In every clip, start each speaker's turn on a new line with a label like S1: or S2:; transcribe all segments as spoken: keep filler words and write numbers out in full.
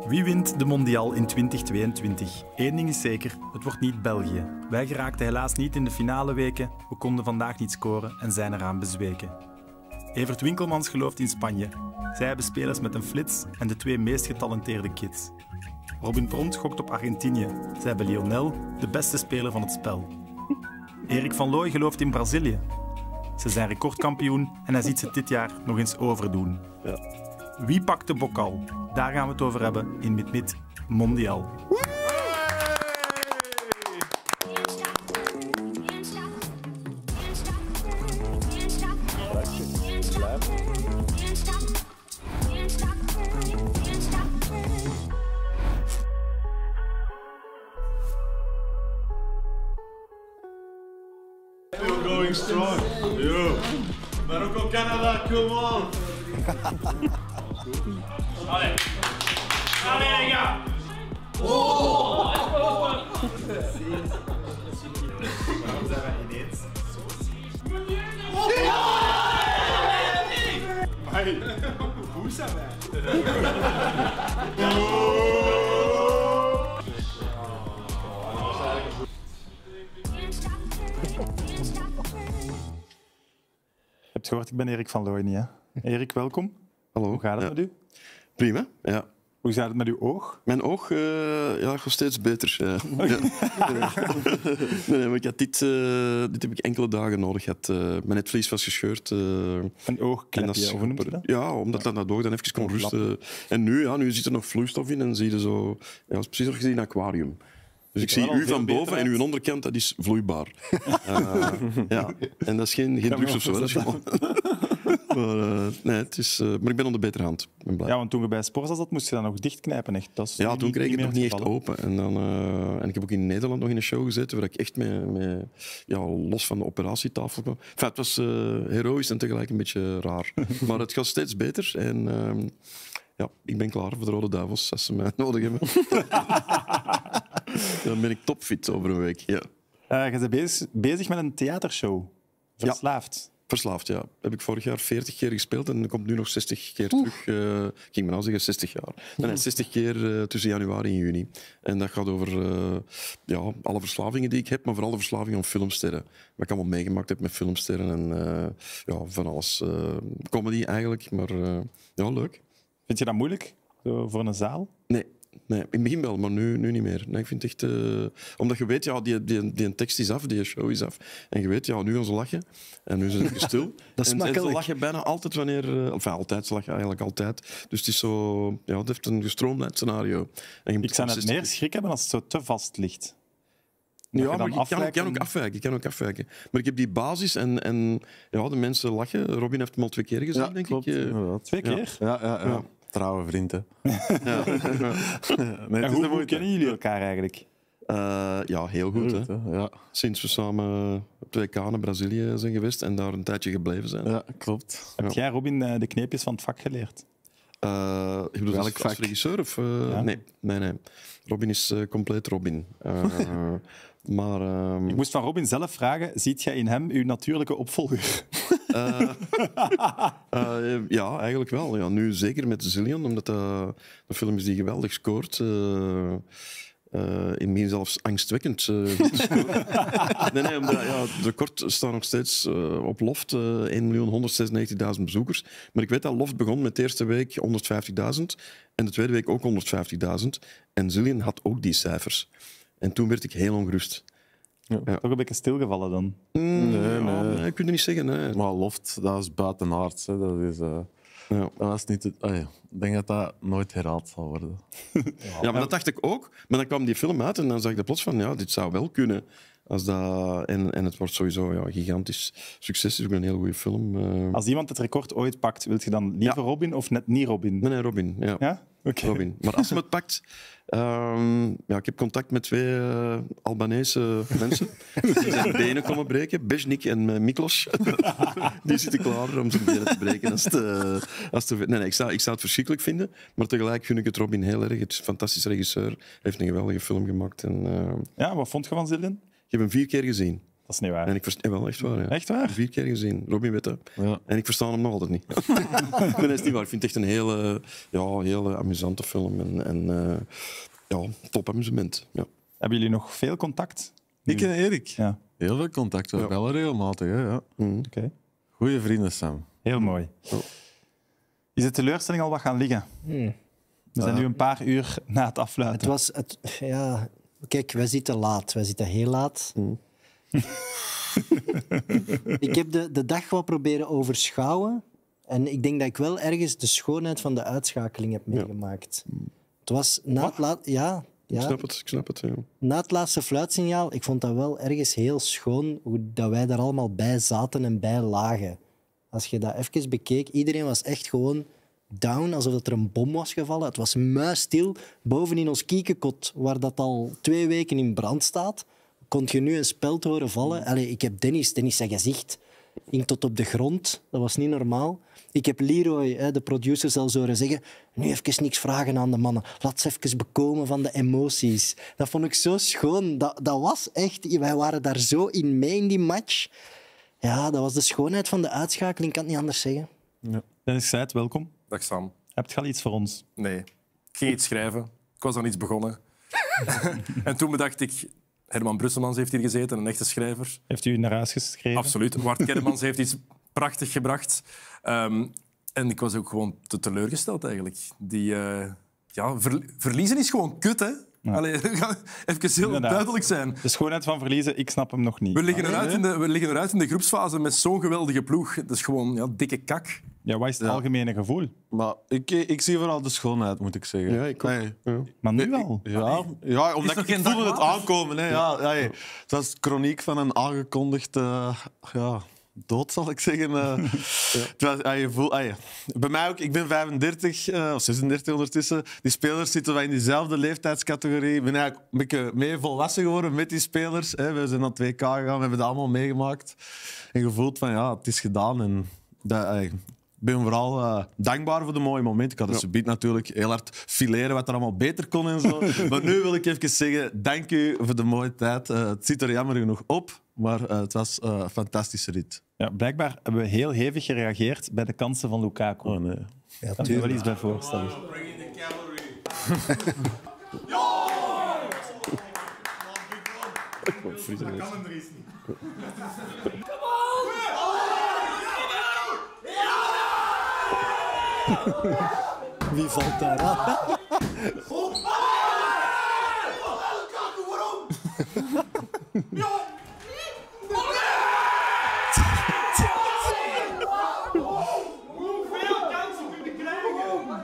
S1: Wie wint de Mondial in twintig tweeëntwintig? Eén ding is zeker, het wordt niet België. Wij geraakten helaas niet in de finale weken, we konden vandaag niet scoren en zijn eraan bezweken. Evert Winkelmans gelooft in Spanje. Zij hebben spelers met een flits en de twee meest getalenteerde kids. Robin Pront gokt op Argentinië. Zij hebben Lionel, de beste speler van het spel. Erik van Looy gelooft in Brazilië. Ze zijn recordkampioen en hij ziet ze dit jaar nog eens overdoen.
S2: Ja.
S1: Wie pakt de bokal? Daar gaan we het over hebben in Mit-Mit Mondial.
S3: Still going strong. Yo. Marokko, Canada, come on.
S4: Allee. Allee, ja.
S3: Oh!
S1: Waarom zijn wij ineens zo ziek?
S3: Hey, hoe zijn wij?
S1: Je hebt gehoord, ik ben Erik van Looy niet, hè? Erik, welkom.
S2: Hallo.
S1: Hoe gaat het
S2: Ja.
S1: met u?
S2: Prima, ja.
S1: Hoe gaat het met uw oog?
S2: Mijn oog uh, ja, gaat steeds beter. Ja. Ja. Nee, nee, maar ik had dit, uh, dit heb ik enkele dagen nodig gehad. Uh, mijn netvlies was gescheurd. Uh,
S1: Een oogklepje,
S2: is-
S1: of hoe noemt u dat?
S2: Ja, omdat dat, dat oog dan even kon
S1: Kon
S2: rusten. En nu, ja, nu zit er nog vloeistof in en zie je zo... Ja, het is precies nog gezien een aquarium. Dus ik
S1: Ziet er
S2: zie
S1: wel
S2: u
S1: veel
S2: van
S1: beter
S2: boven en
S1: uit.
S2: uw onderkant, dat is vloeibaar. uh, ja. En dat is geen, geen
S1: Ja,
S2: drugs
S1: maar
S2: of zo. hè. Dat is gewoon... maar, uh, nee, het is, uh, maar ik ben aan de betere hand. Ik ben blij.
S1: Ja, want toen je bij Sporza zat, moest je dat nog dichtknijpen. Echt. Dat is
S2: Ja,
S1: nu
S2: toen kreeg ik het nog niet echt
S1: gevallen.
S2: open. En, dan, uh, en ik heb ook in Nederland nog in een show gezeten waar ik echt mee, mee, ja, los van de operatietafel kwam. Enfin, het was uh, heroïs en tegelijk een beetje raar. Maar het gaat steeds beter. En uh, ja, ik ben klaar voor de Rode Duivels als ze mij nodig hebben. Dan ben ik topfit over een week. Ja.
S1: Uh, je bent bezig, bezig met een theatershow. Verslaafd.
S2: Verslaafd, ja. Heb ik vorig jaar veertig keer gespeeld en er komt nu nog zestig keer terug. Uh, ik ging bijna zeggen zestig jaar. Nee, nee, zestig keer uh, tussen januari en juni. En dat gaat over uh, ja, alle verslavingen die ik heb, maar vooral de verslaving aan filmsterren. Wat ik allemaal meegemaakt heb met filmsterren en uh, ja, van alles. Uh, comedy eigenlijk, maar uh, ja, leuk.
S1: Vind je dat moeilijk, zo voor een zaal?
S2: Nee. Nee, in het begin wel, maar nu, nu niet meer. Nee, ik vind het echt... Uh, omdat je weet, ja, die, die, die tekst is af, die show is af. En je weet, ja, nu gaan ze lachen. En nu zijn ze stil.
S5: Dat is
S2: en, en ze
S5: makkelijk.
S2: lachen bijna altijd wanneer... Uh, enfin, altijd, ze lachen eigenlijk altijd. Dus het is zo... Ja, het heeft een gestroomlijnd scenario. En je moet
S1: Ik zou net
S2: consistent-
S1: meer schrik hebben als het zo te vast ligt. Dat
S2: Ja,
S1: je dan
S2: maar ik kan, ik
S1: afwijkt
S2: kan ook
S1: en-
S2: afwijken. Ik kan ook afwijken. Maar ik heb die basis en, en ja, de mensen lachen. Robin heeft hem al twee keer gezien,
S5: Ja,
S2: denk
S5: klopt.
S2: ik. Uh,
S5: Inderdaad.
S1: Twee
S2: Ja.
S1: keer?
S5: Ja, ja, ja.
S2: Ja.
S5: Trouwe vriend, hè.
S2: ja.
S5: Nee, het
S1: En
S5: is
S1: hoe,
S5: de
S1: hoe
S5: moeite.
S1: kennen jullie elkaar eigenlijk?
S2: Uh, ja, heel goed. Hè.
S5: Goed, hè. Ja.
S2: Sinds we samen op twee K naar Brazilië zijn geweest en daar een tijdje gebleven zijn.
S5: ja, klopt.
S1: Heb jij, Robin, eh, de kneepjes van het vak geleerd?
S2: Uh, ik bedoel,
S5: Welk
S2: als, als
S5: vak?
S2: regisseur? Of, uh,
S1: Ja.
S2: nee, nee, nee. Robin is uh, compleet Robin. Uh, maar... Um,
S1: Ik moest van Robin zelf vragen, ziet jij in hem uw natuurlijke opvolger?
S2: uh, uh, ja, eigenlijk wel. Ja, nu zeker met Zillion, omdat uh, de film is die geweldig scoort. Uh, Uh, in het begin zelfs angstwekkend. Uh, goed gescoord. nee, nee, omdat ja, het record staat nog steeds uh, op Loft. Uh, één miljoen honderdzesennegentigduizend bezoekers. Maar ik weet dat Loft begon met de eerste week honderdvijftigduizend en de tweede week ook honderdvijftigduizend. En Zillion had ook die cijfers. En toen werd ik heel ongerust.
S1: Toch een beetje stilgevallen dan?
S2: Mm,
S5: Nee,
S2: ja,
S5: nee.
S2: nee, ik kan het niet zeggen. Nee.
S5: Maar Loft, dat is buitenaards. Hè. Dat is... Uh...
S2: Ja.
S5: Dat was niet het... oh ja, ik denk dat dat nooit herhaald zal worden.
S2: Ja, maar dat dacht ik ook. Maar dan kwam die film uit en dan zag ik plots van, ja, dit zou wel kunnen. Als dat... en, en het wordt sowieso ja, gigantisch succes. Het is ook een hele goede film. Uh...
S1: Als iemand het record ooit pakt, wil je dan liever
S2: Ja.
S1: Robin of net niet Robin?
S2: Nee, nee, Robin. Ja.
S1: Ja? Oké.
S2: Robin. Maar als hij het pakt... Um, ja, ik heb contact met twee uh, Albanese mensen. Die zijn benen komen breken. Beznik en uh, Miklos. Die zitten klaar om zijn benen te breken. Als het, uh, als het... Nee, nee, ik, zou, ik zou het verschrikkelijk vinden. Maar tegelijk vind ik het Robin heel erg. Het is een fantastische regisseur. Hij heeft een geweldige film gemaakt. En, uh,
S1: Ja, wat vond je van Zillion?
S2: ik heb hem vier keer gezien.
S1: Dat is niet waar.
S2: En ik versta... wel, echt waar. Ja.
S1: Echt waar?
S2: Vier keer gezien, Robin Wette.
S5: Ja.
S2: En ik versta hem nog altijd niet. Nee, dat is niet waar. Ik vind het echt een hele, ja, hele amusante film. En, en uh, ja, top amusement. Ja.
S1: Hebben jullie nog veel contact?
S5: Ik en Erik.
S1: Ja.
S5: Heel veel contact. We
S2: Ja.
S5: bellen regelmatig. Hè, ja.
S2: Mm.
S1: Oké. Okay.
S5: Goeie vrienden, Sam.
S1: Heel mooi. Is de teleurstelling al wat gaan liggen?
S6: Hmm.
S1: We zijn nu een paar uur na het afluiten.
S6: Het was... Het, ja, kijk, wij zitten laat. Wij zitten heel laat.
S2: Mm.
S6: Ik heb de, de dag wat proberen overschouwen. En ik denk dat ik wel ergens de schoonheid van de uitschakeling heb meegemaakt. Ja. Het was na het, la- ja, ja,
S2: Ik snap het, ik snap het. Ja.
S6: na het laatste fluitsignaal, ik vond dat wel ergens heel schoon hoe dat wij daar allemaal bij zaten en bij lagen. Als je dat even bekeek, iedereen was echt gewoon down, alsof er een bom was gevallen. Het was muisstil. Boven in ons kiekenkot, waar dat al twee weken in brand staat, kon je nu een speld horen vallen. Allee, ik heb Dennis, Dennis zijn gezicht hing tot op de grond. Dat was niet normaal. Ik heb Leroy, de producer, zelfs horen zeggen, nu even niks vragen aan de mannen. Laat ze even bekomen van de emoties. Dat vond ik zo schoon. Dat, dat was echt... Wij waren daar zo in mee in die match. Ja, dat was de schoonheid van de uitschakeling. Ik kan het niet anders zeggen.
S5: Ja.
S1: Dennis Seid, welkom.
S7: Dag Sam.
S1: Heb je al iets voor ons?
S7: Nee, ik ging iets schrijven. Ik was aan iets begonnen. En toen bedacht ik... Herman Brusselmans heeft hier gezeten, een echte schrijver.
S1: Heeft u naar huis geschreven?
S7: Absoluut. Wart Kermans heeft iets prachtig gebracht. Um, en ik was ook gewoon te teleurgesteld, eigenlijk. Die, uh, ja, ver, verliezen is gewoon kut, hè? Ja. Allee, even heel Inderdaad. duidelijk zijn.
S1: De schoonheid van verliezen, ik snap hem nog niet.
S7: We liggen eruit in de, we liggen eruit in de groepsfase met zo'n geweldige ploeg. Dat is gewoon ja, dikke kak.
S1: Ja, wat is het
S5: ja.
S1: algemene gevoel?
S5: Maar ik, ik zie vooral de schoonheid, moet ik zeggen.
S2: Ja, ik ook.
S5: Nee.
S2: Ja.
S1: Maar nu al?
S5: Ja, ja omdat ik, ik voelde het aankomen. Hè. Ja, ja, ja. Het was chroniek van een aangekondigd... Uh, ja, dood, zal ik zeggen. Uh, ja. Het was, uh, je voel, uh, bij mij ook, ik ben vijfendertig, uh, of zesendertig ondertussen. Die spelers zitten wij in diezelfde leeftijdscategorie. Ik ben eigenlijk een beetje meer volwassen geworden met die spelers. Hè. We zijn naar het W K gegaan, we hebben dat allemaal meegemaakt. En gevoeld van, ja, het is gedaan. En dat, uh, ik ben vooral uh, dankbaar voor de mooie momenten. Ik had het ja. subiet natuurlijk heel hard fileren wat er allemaal beter kon en zo. Maar nu wil ik even zeggen, dank u voor de mooie tijd. Uh, het zit er jammer genoeg op, maar uh, het was uh, een fantastische rit.
S1: Ja, blijkbaar hebben we heel hevig gereageerd bij de kansen van Lukaku.
S5: Oh nee.
S6: Ja,
S1: kan je er wel iets bij voorstellen?
S3: Bring in the cavalry. Dat kan hem er eens niet.
S6: Wie valt daar aan?
S3: Waarom? Hoeveel kansen kun je krijgen?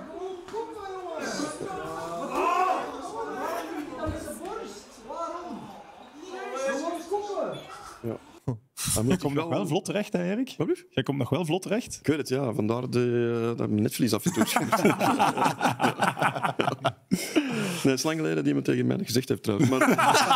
S1: Jij komt nog wel vlot terecht, hè, Erik?
S2: Wat lief?
S1: Jij komt nog wel vlot terecht.
S2: Ik weet het, ja. Vandaar de, uh, dat mijn netvlies af en toe schuurt. Nee, het is lang geleden dat iemand tegen mij gezegd heeft, trouwens. Maar...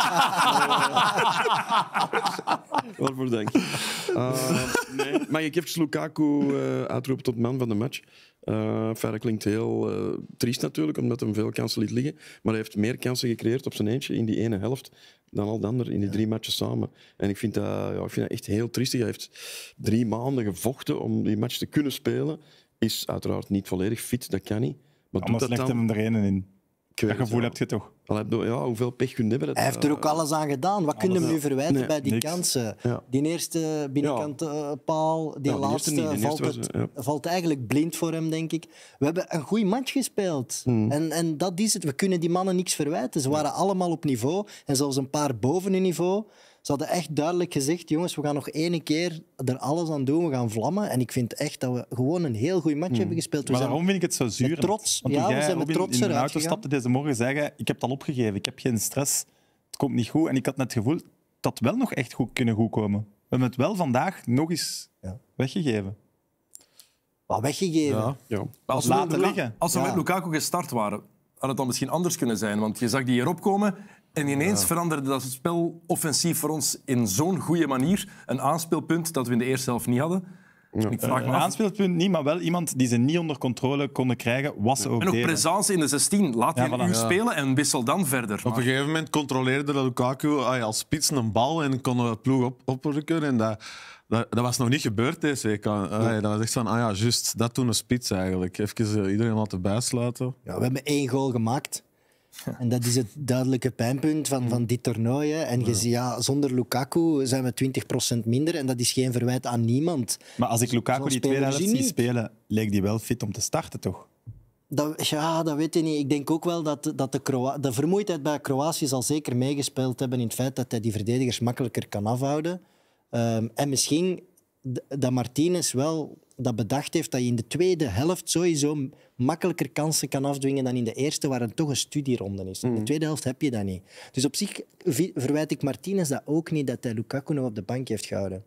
S2: Waarvoor dank. Uh, nee. Mag ik even Lukaku uh, uitroepen tot man van de match? Uh, enfin, dat klinkt heel uh, triest natuurlijk, omdat hij veel kansen liet liggen. Maar hij heeft meer kansen gecreëerd op zijn eentje in die ene helft dan al de ander in die drie matches samen. En ik vind dat, ja, ik vind dat echt heel triestig. Hij heeft drie maanden gevochten om die match te kunnen spelen. Is uiteraard niet volledig fit, dat kan niet. Maar
S1: Anders legt hem er een in. Dat gevoel
S2: ja.
S1: heb je toch?
S2: Ja, hoeveel pech kun je hebben? Dat,
S6: Hij heeft er ook alles aan gedaan. Wat kun je hem nu verwijten
S2: nee,
S6: bij die
S1: niks.
S6: kansen?
S2: Ja.
S6: Die eerste binnenkant uh, paal, die
S2: Ja, die
S6: laatste,
S2: eerste niet, die
S6: valt,
S2: eerste
S6: het,
S2: was, ja.
S6: valt eigenlijk blind voor hem, denk ik. We hebben een goede match gespeeld.
S2: Mm.
S6: En, en dat is het. We kunnen die mannen niks verwijten. Ze waren allemaal op niveau. En zelfs een paar boven hun niveau. Ze hadden echt duidelijk gezegd, jongens, we gaan nog één keer er alles aan doen. We gaan vlammen. En ik vind echt dat we gewoon een heel goede match mm. hebben gespeeld. We
S1: maar
S6: zijn
S1: daarom vind ik het zo zuur.
S6: met trots.
S1: Want
S6: Ja,
S1: toen
S6: we
S1: jij
S6: zijn met
S1: Robin,
S6: trots
S1: in de
S6: eruit
S1: auto
S6: gegaan.
S1: stapte deze morgen, zei je, ik heb het al opgegeven, ik heb geen stress, het komt niet goed. En ik had net het gevoel dat het wel nog echt goed kunnen goedkomen. We hebben het wel vandaag nog eens
S6: Ja.
S1: weggegeven.
S6: Wat weggegeven.
S5: Ja.
S2: ja.
S7: Maar als we,
S1: Laten
S7: met Luka-
S1: liggen.
S7: als we
S6: Ja.
S7: met Lukaku gestart waren, had het dan misschien anders kunnen zijn. Want je zag die hier opkomen en ineens ja. veranderde dat spel offensief voor ons in zo'n goede manier. Een aanspeelpunt dat we in de eerste helft niet hadden.
S2: Ja.
S7: Ik vraag
S1: Een
S7: me af.
S1: aanspeelpunt niet, maar wel iemand die ze niet onder controle konden krijgen, wat ze ook
S7: En ook
S1: deden.
S7: presence in de zestien. Laat
S1: Ja,
S7: je
S1: voilà.
S7: u
S1: Ja.
S7: spelen en wissel dan verder.
S5: Op een gegeven moment controleerde Lukaku ah, als spits een bal en kon de ploeg op, oprukken. En dat, dat, dat was nog niet gebeurd deze week. Ah, dat was echt van, ah ja, juist, dat toen een spits eigenlijk. Even uh, iedereen laten bijsluiten.
S6: Ja, we hebben één goal gemaakt. En dat is het duidelijke pijnpunt van, van dit toernooi. Hè. En je ziet, ja, zonder Lukaku zijn we twintig procent minder. En dat is geen verwijt aan niemand.
S1: Maar als ik Lukaku
S6: Zo'n
S1: die tweede
S6: speler
S1: helft
S6: zie
S1: zie
S6: niet.
S1: spelen, leek die wel fit om te starten, toch?
S6: Dat, ja, dat weet je niet. Ik denk ook wel dat, dat de, Kroa- de vermoeidheid bij Kroatië zal zeker meegespeeld hebben in het feit dat hij die verdedigers makkelijker kan afhouden. Um, en misschien d- dat Martinez wel dat bedacht heeft dat je in de tweede helft sowieso makkelijker kansen kan afdwingen dan in de eerste, waar het toch een studieronde is. In de tweede helft heb je dat niet. Dus op zich vi- verwijt ik Martinez dat ook niet, dat hij Lukaku nog op de bank heeft gehouden.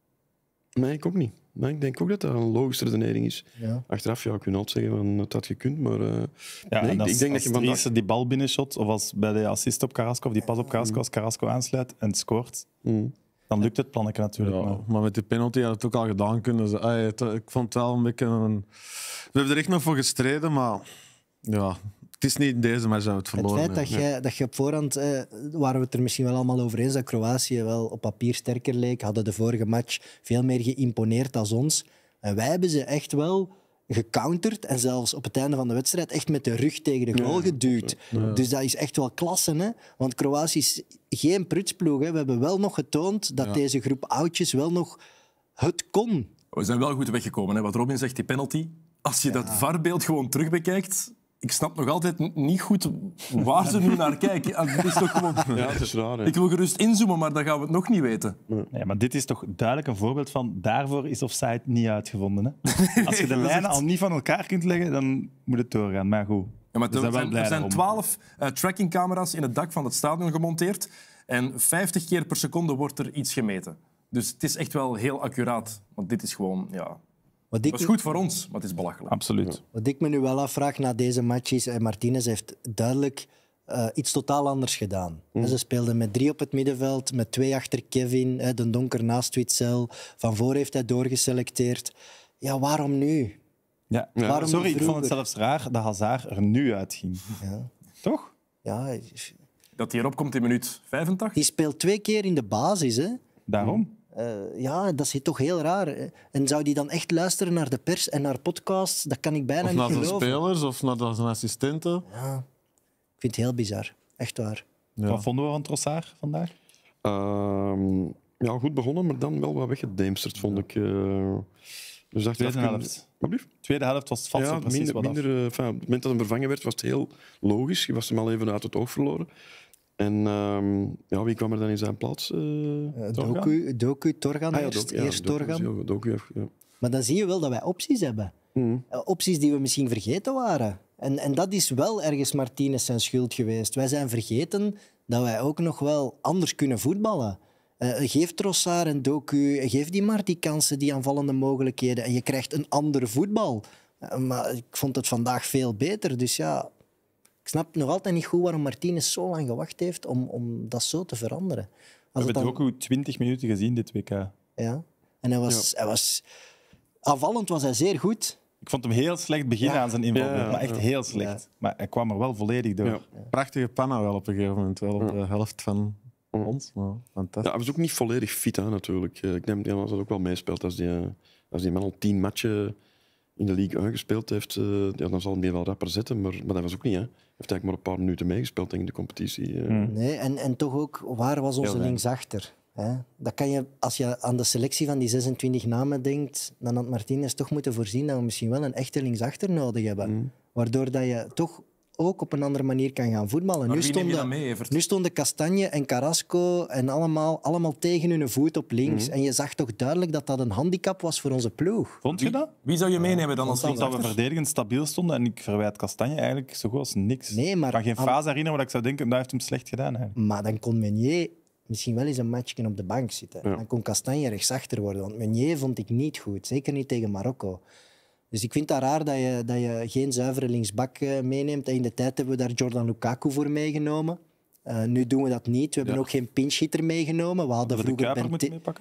S2: Nee, ik ook niet. Nee, ik denk ook dat dat een logische redenering is.
S6: Ja.
S2: Achteraf ja, kun je altijd zeggen van het had gekund, maar uh,
S1: Ja,
S2: nee,
S1: en
S2: ik,
S1: als,
S2: ik denk
S1: als
S2: dat je vandaag...
S1: Dries die bal binnenshot, of als bij de assist op Carrasco, of die pas op Carrasco, als Carrasco aansluit en scoort,
S2: Mm.
S1: dan lukt het plannetje natuurlijk.
S5: Ja,
S1: maar-
S5: maar met die penalty had het ook al gedaan kunnen. Ze- ah, het- ik vond het wel een beetje een... We hebben er echt nog voor gestreden, maar ja, het is niet in deze match dat we het
S6: Het
S5: verloren
S6: feit dat
S5: hebben.
S6: je, dat je op voorhand, eh, waren we het er misschien wel allemaal over eens, dat Kroatië wel op papier sterker leek, hadden de vorige match veel meer geïmponeerd dan ons. En wij hebben ze echt wel gecounterd en zelfs op het einde van de wedstrijd echt met de rug tegen de goal geduwd. Dus dat is echt wel klasse, hè? Want Kroatië is geen prutsploeg. Hè? We hebben wel nog getoond dat deze groep oudjes wel nog het kon.
S7: We zijn wel goed weggekomen. Hè? Wat Robin zegt, die penalty. Als je dat V A R-beeld gewoon terugbekijkt, ik snap nog altijd n- niet goed waar ze nu naar kijken. Ah, dit is toch gewoon...
S2: Ja, het is raar. Hè.
S7: Ik wil gerust inzoomen, maar dan gaan we het nog niet weten.
S1: Nee, maar dit is toch duidelijk een voorbeeld van daarvoor is offside niet uitgevonden. Hè? Als je de lijnen al niet van elkaar kunt leggen, dan moet het doorgaan. Maar goed,
S7: Ja, maar
S1: we
S7: er
S1: zijn wel
S7: zijn,
S1: blij
S7: er zijn
S1: daarom.
S7: twaalf uh, trackingcamera's in het dak van het stadion gemonteerd. En vijftig keer per seconde wordt er iets gemeten. Dus het is echt wel heel accuraat. Want dit is gewoon... Ja,
S6: Wat
S7: dat
S6: ik,
S7: is goed voor ons, maar het is belachelijk.
S1: Absoluut.
S6: wat ik me nu wel afvraag na deze match is, en Martinez heeft duidelijk uh, iets totaal anders gedaan.
S2: Mm.
S6: Ze speelden met drie op het middenveld, met twee achter Kevin, hè, de donker naast Witzel. Van voor heeft hij doorgeselecteerd. Ja, waarom nu?
S1: Ja.
S6: Waarom
S1: Sorry,
S6: niet
S1: ik vond het
S6: vroeger?
S1: zelfs raar dat Hazard er nu uitging.
S6: Ja.
S1: Toch?
S6: Ja,
S7: Dat hij erop komt in minuut vijfentachtig.
S6: die speelt twee keer in de basis. Hè.
S1: Daarom.
S6: Uh, ja, dat is toch heel raar. Hè. En zou die dan echt luisteren naar de pers en naar podcasts? Dat kan ik bijna
S5: Of
S6: niet
S5: naar zijn
S6: geloven.
S5: spelers of naar zijn assistenten.
S6: Ja. Ik vind het heel bizar. Echt waar.
S5: Ja.
S1: Wat vonden we van Trossard vandaag?
S2: Ehm, ja, goed begonnen, maar dan wel wat weggedemsterd, vond ik. Uh, dus dacht
S1: Tweede
S2: even-
S1: helft.
S2: Wat blieft?
S1: Tweede helft was het vast
S2: Ja,
S1: zo precies
S2: minder,
S1: wat af.
S2: minder, uh, enfin, op het moment dat hij vervangen werd, was het heel logisch. Je was hem al even uit het oog verloren. En ehm, ja, wie kwam er dan in zijn plaats? Uh,
S6: Uh,
S1: Torgan?
S6: Doku, Doku, Torgan
S2: ah, ja,
S6: eerst.
S2: Doku, ja,
S6: eerst
S2: Doku is
S6: Torgan.
S2: heel goed. Doku heeft- ja.
S6: Maar dan zie je wel dat wij opties hebben.
S2: Mhm.
S6: Uh, opties die we misschien vergeten waren. En, en dat is wel ergens Martinez zijn schuld geweest. Wij zijn vergeten dat wij ook nog wel anders kunnen voetballen. Uh, geef Trossard en Doku, geef die maar die kansen, die aanvallende mogelijkheden. En je krijgt een ander voetbal. Uh, maar ik vond het vandaag veel beter. Dus ja, ik snap nog altijd niet goed waarom Martinez zo lang gewacht heeft om, om dat zo te veranderen.
S1: We
S6: Als het
S1: hebben
S6: dan-
S1: ook twintig minuten gezien dit W K.
S6: Ja. En hij was, hij was... Aanvallend was hij zeer goed.
S1: Ik vond hem heel slecht beginnen
S6: Ja.
S1: aan zijn invalbeurt,
S2: Ja, ja,
S1: maar echt
S2: ja.
S1: heel slecht. Maar hij kwam er wel volledig door.
S2: Ja.
S5: Prachtige panna wel op een gegeven moment. Wel op de helft van ons. Maar
S2: Ja,
S5: fantastisch.
S2: hij was ook niet volledig fit, hè, natuurlijk. Eh, Ik denk dat dat ook wel meespeelt. Als die, eh, als die man al tien matchen in de league uitgespeeld heeft, eh, ja, dan zal hij die wel rapper zetten. Maar, maar dat was ook niet. Hè. Hij heeft eigenlijk maar een paar minuten meegespeeld denk ik, in de competitie. eh.
S1: Hmm.
S6: Nee, en, en toch ook, waar was onze
S1: Heel
S6: linksachter? Hè? Dat kan je, als je aan de selectie van die zesentwintig namen denkt, dan had Martinez toch moeten voorzien dat we misschien wel een echte linksachter nodig hebben.
S1: Hmm.
S6: Waardoor dat je toch ook op een andere manier kan gaan voetballen.
S7: Maar
S6: Nu
S7: wie neem je
S6: stonden,
S7: dan mee, Evert?
S6: nu stonden Castagne en Carrasco en allemaal, allemaal tegen hun voet op links.
S1: Hmm.
S6: En je zag toch duidelijk dat dat een handicap was voor onze ploeg.
S1: Vond je dat?
S7: Wie zou je meenemen dan als
S1: Ik vond dat we
S7: linksachter?
S1: verdedigend stabiel stonden en ik verwijt Kastanje eigenlijk zo goed als niks.
S6: Nee, maar
S1: ik kan geen
S6: aan-
S1: fase herinneren waar ik zou denken, dat heeft hem slecht gedaan. Eigenlijk.
S6: Maar dan kon Meunier misschien wel eens een matchje op de bank zitten.
S2: Ja.
S6: Dan kon Castagne rechtsachter worden. Want Meunier vond ik niet goed. Zeker niet tegen Marokko. Dus ik vind het raar dat je, dat je geen zuivere linksbak eh, meeneemt. En in de tijd hebben we daar Jordan Lukaku voor meegenomen. Uh, nu doen we dat niet. We hebben
S2: Ja.
S6: ook geen pinch-hitter meegenomen. We hadden
S1: Hadden we de
S6: vroeger
S1: Kuiper moeten
S6: Bente-
S1: meepakken?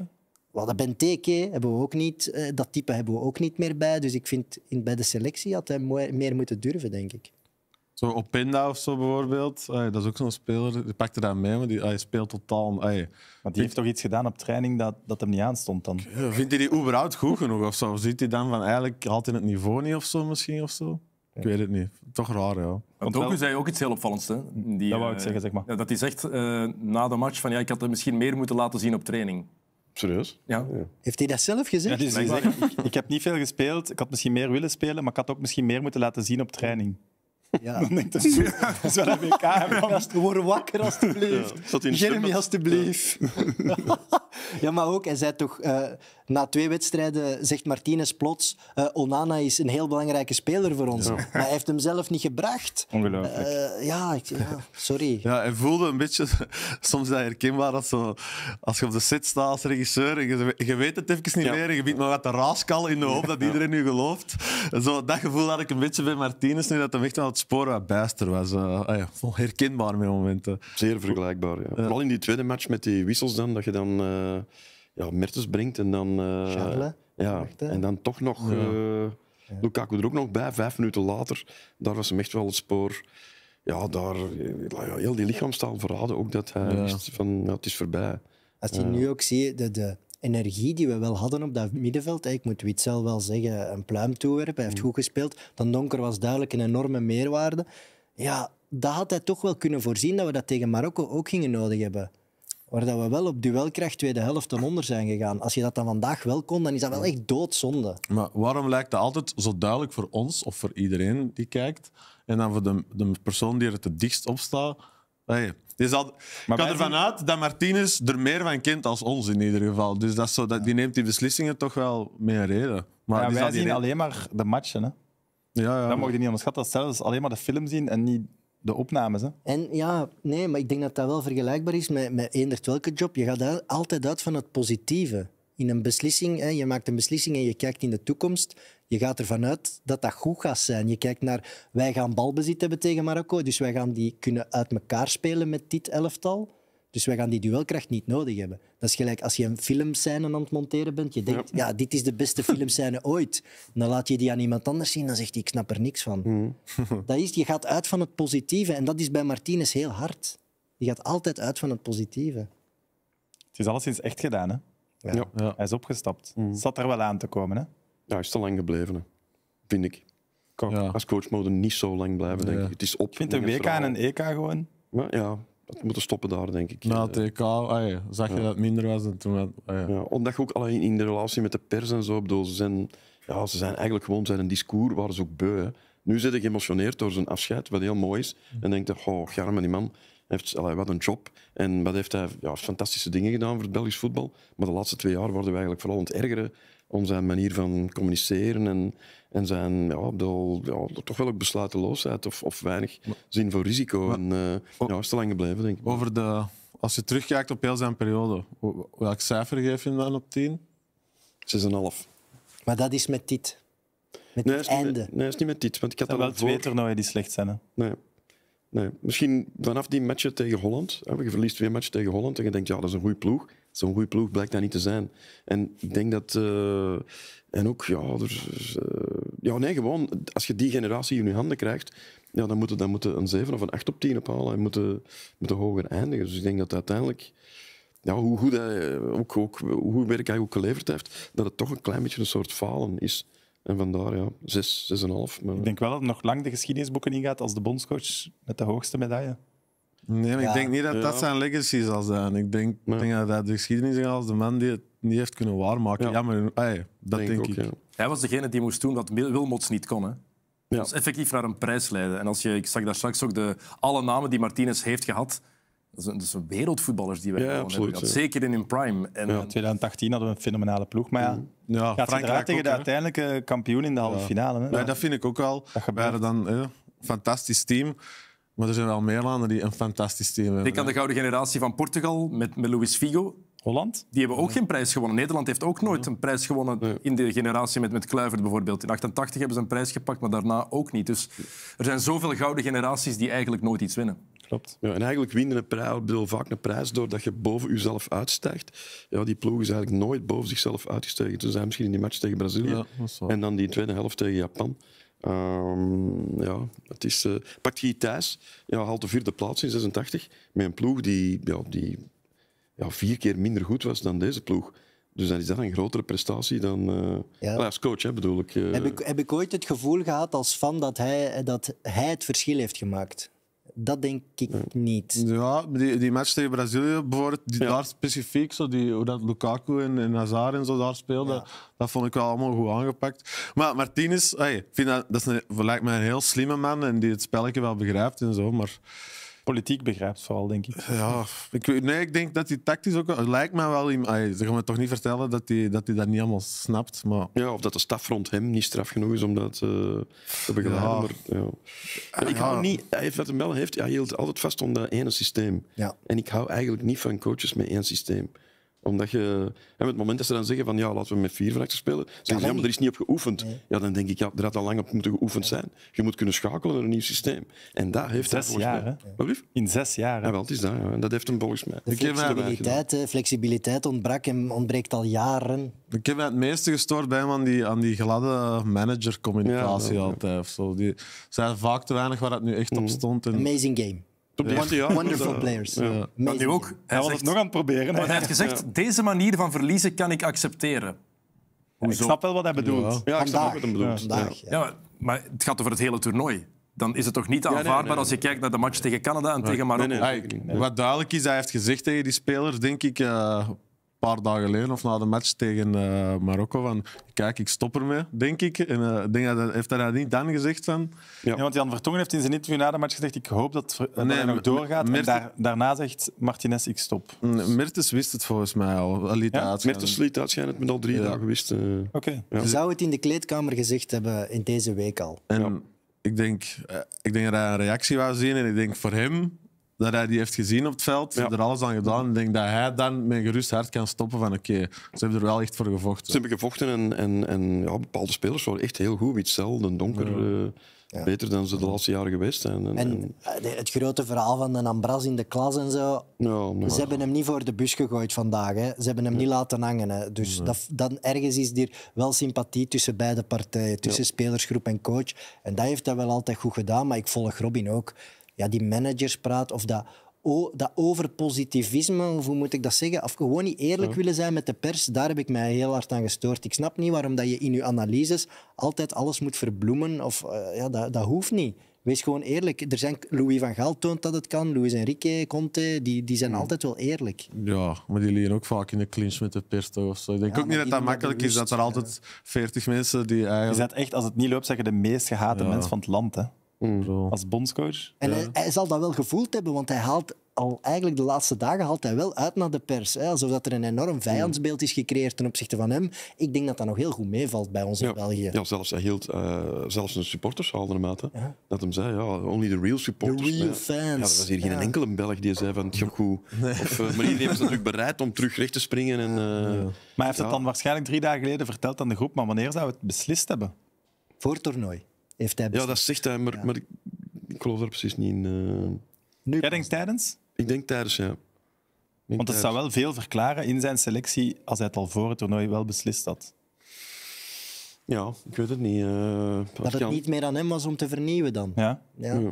S6: Wel, dat Benteke hebben we ook niet, uh, dat type hebben we ook niet meer bij. Dus ik vind in, bij de selectie had hij mooi, meer moeten durven, denk ik.
S5: Zo Openda of zo bijvoorbeeld, ay, dat is ook zo'n speler. Die pakte dat mee, maar die ay, speelt totaal... Ay.
S1: Want die heeft toch iets gedaan op training dat, dat hem niet aanstond dan?
S5: Ja, vindt hij die überhaupt goed genoeg of zo? Of ziet hij dan van eigenlijk haalt hij het niveau niet of zo misschien? Of zo? Ik weet het niet. Toch raar, ja.
S7: Want Doku zei ook iets heel opvallends. Hè? Die,
S1: dat wou ik zeggen, zeg maar.
S7: Uh, dat hij zegt uh, na de match van ja, ik had het misschien meer moeten laten zien op training.
S2: Serieus?
S7: Ja.
S2: Ja.
S6: Heeft hij dat zelf gezegd?
S1: Ja, dus hij zegt, ik, ik heb niet veel gespeeld, ik had misschien meer willen spelen, maar ik had ook misschien meer moeten laten zien op training.
S6: Ja.
S1: Dan denk ik, dat is dat is wel een W K hebben.
S6: Word wakker, alstublieft.
S2: Ja,
S6: Jeremy, alstublieft. Ja, maar ook, hij zei toch... Uh, na twee wedstrijden zegt Martinez plots... Uh, Onana is een heel belangrijke speler voor ons. Ja. Maar hij heeft hem zelf niet gebracht.
S1: Ongelooflijk.
S6: Uh, ja, ik, ja, sorry.
S5: Ja, hij voelde een beetje... Soms dat herkenbaar als, zo, als je op de set staat als regisseur en je, je weet het even niet ja. meer en je bent maar wat te raaskallen in de hoop dat iedereen nu gelooft. Zo, dat gevoel had ik een beetje bij Martinez nu, dat hij echt aan het sporen wat bijster was. Uh, ah ja, herkenbaar met momenten.
S2: Zeer vergelijkbaar, ja. Ja. Vooral in die tweede match met die wissels dan, dat je dan uh, ja, Mertens brengt en dan... Uh,
S6: Charles,
S2: ja, en dan toch nog... Uh, ja. Lukaku er ook nog bij, vijf minuten later. Daar was hem echt wel het spoor... Ja, daar... Ja, heel die lichaamstaal verraadde ook dat hij ja. wist van, ja, het is voorbij.
S6: Als je uh, nu ook ziet, de, de energie die we wel hadden op dat middenveld, ik moet Witsel wel zeggen, een pluim toewerpen, hij heeft mm. goed gespeeld. Dan Donker was duidelijk een enorme meerwaarde. Ja, dat had hij toch wel kunnen voorzien dat we dat tegen Marokko ook gingen nodig hebben. Waar dat we wel op duelkracht tweede helft ten onder zijn gegaan. Als je dat dan vandaag wel kon, dan is dat wel echt doodzonde.
S5: Maar waarom lijkt dat altijd zo duidelijk voor ons, of voor iedereen die kijkt, en dan voor de, de persoon die er het dichtst op staat? Hey, dus dat, ik ga ervan uit dat Martinez er meer van kent als ons in ieder geval. Dus dat is zo, dat, die neemt die beslissingen toch wel mee reden. Maar
S1: ja,
S5: die
S1: wij zien
S5: reden...
S1: alleen maar de matchen. Hè?
S5: Ja, ja.
S1: Dat mag je niet onderschatten. Dat zelfs alleen maar de film zien en niet de opnames. Hè?
S6: En ja, nee, maar ik denk dat dat wel vergelijkbaar is met, met eender welke job. Je gaat altijd uit van het positieve. In een beslissing, hè, je maakt een beslissing en je kijkt in de toekomst. Je gaat ervan uit dat dat goed gaat zijn. Je kijkt naar, wij gaan balbezit hebben tegen Marokko, dus wij gaan die kunnen uit elkaar spelen met dit elftal. Dus wij gaan die duelkracht niet nodig hebben. Dat is gelijk als je een filmscène aan het monteren bent. Je denkt, ja, ja dit is de beste filmscène ooit. En dan laat je die aan iemand anders zien, dan zegt hij, ik snap er niks van. Mm. Dat is, je gaat uit van het positieve. En dat is bij Martinez heel hard. Je gaat altijd uit van het positieve.
S1: Het is alleszins echt gedaan, hè?
S2: Ja. Ja.
S1: Ja. Hij is opgestapt. Mm. Het zat er wel aan te komen, hè?
S2: Ja, hij is te lang gebleven, hè. Vind ik.
S1: Ja.
S2: Als coach moet niet zo lang blijven, denk ik.
S5: Ja.
S2: Het is op.
S1: Ik vind een W K en een E K gewoon...
S2: Maar ja, dat moeten stoppen daar, denk ik.
S5: Na het E K ah, ja, zag je ja. dat het minder was dan toen. Ah, ja.
S2: Ja, omdat je ook alleen in de relatie met de pers en zo, bedoel, ze zijn, ja, ze zijn eigenlijk gewoon zijn een discours, waren ze ook beu. Hè. Nu zit ik geëmotioneerd door zijn afscheid, wat heel mooi is. En denk je, oh, garme die man heeft allee, wat een job. En wat heeft hij ja, fantastische dingen gedaan voor het Belgisch voetbal. Maar de laatste twee jaar worden we eigenlijk vooral aan het ergeren om zijn manier van communiceren en, en zijn ja, bedoel, ja, toch wel ook besluiteloosheid of, of weinig zin voor risico. Maar, en uh, ja, is te lang gebleven, denk ik.
S5: Over de, als je terugkijkt op heel zijn periode, welk cijfer geef je hem dan op tien?
S2: zes komma vijf.
S6: Maar dat is met dit. Met
S2: nee,
S6: het
S2: is
S6: einde.
S2: Met, nee, dat is niet met dit. Want ik had
S1: er zijn wel
S2: voor...
S1: twee toernooien die slecht zijn. Hè?
S2: Nee. Nee. Misschien vanaf die matchen tegen Holland. Hè, je verliest twee matchen tegen Holland en je denkt, ja, dat is een goede ploeg. Zo'n goede ploeg blijkt dat niet te zijn. En ik denk dat... Uh, en ook, ja, er, uh, ja, nee, gewoon, als je die generatie in je handen krijgt, ja, dan moet je, dan moet je een zeven of een acht op tien ophalen en moet je, moet je hoger eindigen. Dus ik denk dat uiteindelijk, ja, hoe goed hij ook, ook, hoe werk hij ook geleverd heeft, dat het toch een klein beetje een soort falen is. En vandaar, ja, zes, zes en een half. Maar...
S1: Ik denk wel dat het nog lang de geschiedenisboeken ingaat als de bondscoach met de hoogste medaille.
S5: Nee, maar
S6: ja.
S5: ik denk niet dat dat
S2: ja.
S5: zijn legacy zal zijn. Ik denk, ja. denk dat hij de geschiedenis is als de man die het niet heeft kunnen waarmaken. Ja, ja maar ay, dat denk, denk ik.
S2: Ook, ja.
S7: Hij was degene die moest doen wat Wilmots niet kon. Hè?
S2: Ja.
S7: Dus effectief naar een prijs leiden. En als je, ik zag daar straks ook de, alle namen die Martinez heeft gehad. Dat zijn, dat zijn wereldvoetballers die wij
S2: ja,
S7: gewoon
S2: absoluut,
S7: hebben gehad.
S2: ja.
S7: Zeker in hun prime. En,
S1: Ja, twintig achttien hadden we een fenomenale ploeg. Maar ja,
S5: Ja,
S1: gaat zich eruit tegen de uiteindelijke kampioen in de halve finale. Hè?
S5: Nee, dat vind ik ook wel. We waren dan een ja, fantastisch team. Maar er zijn wel meer landen die een fantastisch team hebben.
S7: Denk aan de gouden generatie van Portugal met, met Luís Figo.
S1: Holland?
S7: Die hebben ook geen prijs gewonnen. Nederland heeft ook nooit een prijs gewonnen in de generatie met, met Kluivert bijvoorbeeld. In achtentachtig hebben ze een prijs gepakt, maar daarna ook niet. Dus er zijn zoveel gouden generaties die eigenlijk nooit iets winnen.
S1: Klopt.
S2: Ja, en eigenlijk winnen een prijs, ik bedoel, vaak een prijs doordat je boven jezelf uitstijgt. Ja, die ploeg is eigenlijk nooit boven zichzelf uitgestegen. Toen zijn misschien in die match tegen Brazilië
S5: Ja, dat is waar.
S2: en dan die tweede helft tegen Japan. Um, ja, het is... Uh, pakt je Thijs, ja, haalt de vierde plaats in zesentachtig met een ploeg die, ja, die ja, vier keer minder goed was dan deze ploeg. Dus dan is dat een grotere prestatie dan... Uh,
S6: Ja.
S2: well, als coach, hè, bedoel ik. Uh,
S6: Heb ik. Heb ik ooit het gevoel gehad als fan dat hij, dat hij het verschil heeft gemaakt? Dat denk ik niet.
S5: Ja, die, die match tegen Brazilië bijvoorbeeld, die
S2: Ja.
S5: daar specifiek, zo die, hoe dat Lukaku en, en Hazard en zo daar speelden,
S6: Ja.
S5: dat vond ik wel allemaal goed aangepakt. Maar Martinez, hey, ik vind dat, dat is een, lijkt mij een heel slimme man en die het spelletje wel begrijpt en zo, maar
S1: Politiek begrijpt vooral, denk ik.
S5: ja, ik, weet- nee, ik denk dat hij tactisch ook... Het lijkt mij wel... iem- Ay, ze gaan me toch niet vertellen dat hij dat, hij dat niet allemaal snapt, maar...
S2: Ja, of dat de staf rond hem niet straf genoeg is om dat uh, te begeleiden.
S5: Ja.
S2: Maar, ja. En ik hou niet... Hij heeft wat hem wel heeft, hij hield altijd vast om dat ene systeem.
S6: Ja.
S2: En ik hou eigenlijk niet van coaches met één systeem. Omdat je... En op het moment dat ze dan zeggen van ja, laten we met vier van achter spelen, zeggen ze, ja, maar er is niet op geoefend. Ja, dan denk ik, ja, er had al lang op moeten geoefend zijn. Je moet kunnen schakelen naar een nieuw systeem. En dat heeft hij
S1: Zes
S2: volgens
S1: jaar,
S2: mij.
S1: hè?
S2: Wat lief?
S1: In zes jaar. hè.
S2: Ja, wel, het is dat. Ja. En dat heeft hem volgens mij.
S6: De
S5: Ik heb mij-
S6: flexibiliteit, hè, flexibiliteit ontbrak en ontbreekt al jaren.
S5: Ik heb mij het meeste gestoord bij hem aan die, aan die gladde manager-communicatie
S2: Ja, ja, ja.
S5: altijd. Of zo. Die zei vaak te weinig waar het nu echt op stond. En,
S6: Amazing game.
S2: Op de eerste jaar.
S6: Wonderful
S2: Ja.
S6: players.
S2: Ja.
S7: Maar
S6: Amazing
S7: nu ook.
S6: game.
S7: Hij
S1: Hij was
S7: zegt,
S1: het nog aan het proberen.
S7: maar
S1: hè.
S7: hij heeft gezegd, deze manier van verliezen kan ik accepteren.
S1: Ik snap wel wat hij bedoelt.
S2: Ja, ik snap ook
S6: Vandaag.
S2: wat hem bedoelt.
S6: Vandaag,
S2: Ja.
S6: ja.
S7: Ja, maar, maar het gaat over het hele toernooi. Dan is het toch niet
S2: nee,
S7: aanvaardbaar
S2: nee, nee.
S7: als je kijkt naar de match tegen Canada en tegen Marokko.
S2: Nee, nee.
S5: Ay, wat duidelijk is, hij heeft gezegd tegen die spelers, denk ik, eh, een paar dagen geleden of na de match tegen eh, Marokko, van kijk, ik stop ermee, denk ik. En eh, ik denk dat, hij- heeft hij dat niet dan gezegd van...
S1: Ja, want Jan Vertongen heeft in zijn interview na de match gezegd ik hoop dat, dat
S5: Nee,
S1: hij nog
S5: Mer-
S1: doorgaat. En
S5: Mertens-
S1: daar, daarna zegt Martinez, ik stop.
S5: Mm, Mertens wist het volgens mij al. Hij liet
S1: Ja?
S5: het uitgaan.
S2: Mertens liet uitschijnen met al drie
S5: Ja.
S2: dagen wist. Uh,
S1: Oké.
S2: Ja.
S6: Je zou het in de kleedkamer gezegd hebben in deze week al.
S5: En
S2: Ja.
S5: ik, denk, eh, ik denk dat hij een reactie wou zien. En ik denk voor hem, dat hij die heeft gezien op het veld,
S2: Ja.
S5: er alles aan gedaan. Ik denk dat hij dan met een gerust hart kan stoppen van oké, ze hebben er wel echt voor gevochten.
S2: Ze hebben gevochten en, en, en ja, bepaalde spelers waren echt heel goed. Witzel, Den Donker, uh,
S6: Ja.
S2: beter dan ze de laatste jaren geweest zijn. En, en-
S6: En eh, de- het grote verhaal van de Ambras in de klas en zo.
S2: ja, maar-
S6: Ze hebben hem niet voor de bus gegooid vandaag. Hè. Ze hebben hem niet laten hangen. Hè. Dus dat, dan ergens is er wel sympathie tussen beide partijen. Tussen spelersgroep en coach. En dat heeft hij wel altijd goed gedaan. Maar ik volg Robin ook. Ja, die managerspraat of dat, o, dat overpositivisme, of hoe moet ik dat zeggen? Of gewoon niet eerlijk willen zijn met de pers. Daar heb ik mij heel hard aan gestoord. Ik snap niet waarom dat je in je analyses altijd alles moet verbloemen. Of, eh, ja, dat, dat hoeft niet. Wees gewoon eerlijk. Er zijn, Louis van Gaal toont dat het kan. Luis Enrique, Conte, die, die zijn altijd wel eerlijk.
S5: Ja, maar die liggen ook vaak in de clinch met de pers toch, of zo. Ik denk
S6: Ja,
S5: ook niet
S6: maar
S5: dat
S6: die
S5: dat
S6: doen dat
S5: makkelijk is, dat
S6: bewust,
S5: er altijd veertig mensen die
S1: Je
S5: eigenlijk...
S1: bent echt, als het niet loopt, zeg je de meest gehate
S5: Ja.
S1: mens van het land. Hè.
S5: Zo.
S1: Als bondscoach.
S6: En hij, hij zal dat wel gevoeld hebben, want hij haalt al eigenlijk de laatste dagen haalt hij wel uit naar de pers. Hè, alsof dat er een enorm vijandsbeeld is gecreëerd ten opzichte van hem. Ik denk dat dat nog heel goed meevalt bij ons in
S2: ja,
S6: België.
S2: ja, zelfs, hij hield uh, zelfs een supporters haalde hem uit. Hè. Dat hem zei, ja, only the real supporters.
S6: The real
S2: Maar ja,
S6: fans.
S2: Ja, er was hier geen
S6: Ja.
S2: enkele Belg die zei van het gaat goed. Of, uh, maar iedereen was natuurlijk bereid om terug recht te springen. En, uh,
S1: Maar hij heeft het
S2: Ja.
S1: dan waarschijnlijk drie dagen geleden verteld aan de groep. Maar wanneer zou het beslist hebben?
S6: Voor het toernooi heeft hij
S2: ja,
S6: beslist.
S2: dat zegt hij, maar, maar ik, ik geloof daar precies niet in. Uh,
S6: Nu
S1: Jij denkt tijdens?
S2: ik denk tijdens, ja. Ik denk
S1: Want het zou
S2: tijdens.
S1: wel veel verklaren in zijn selectie als hij het al voor het toernooi wel beslist had.
S2: Ja, ik weet het niet. Uh,
S6: dat het niet meer aan hem was om te vernieuwen dan.
S1: Ja?
S6: Ja.
S2: Ja.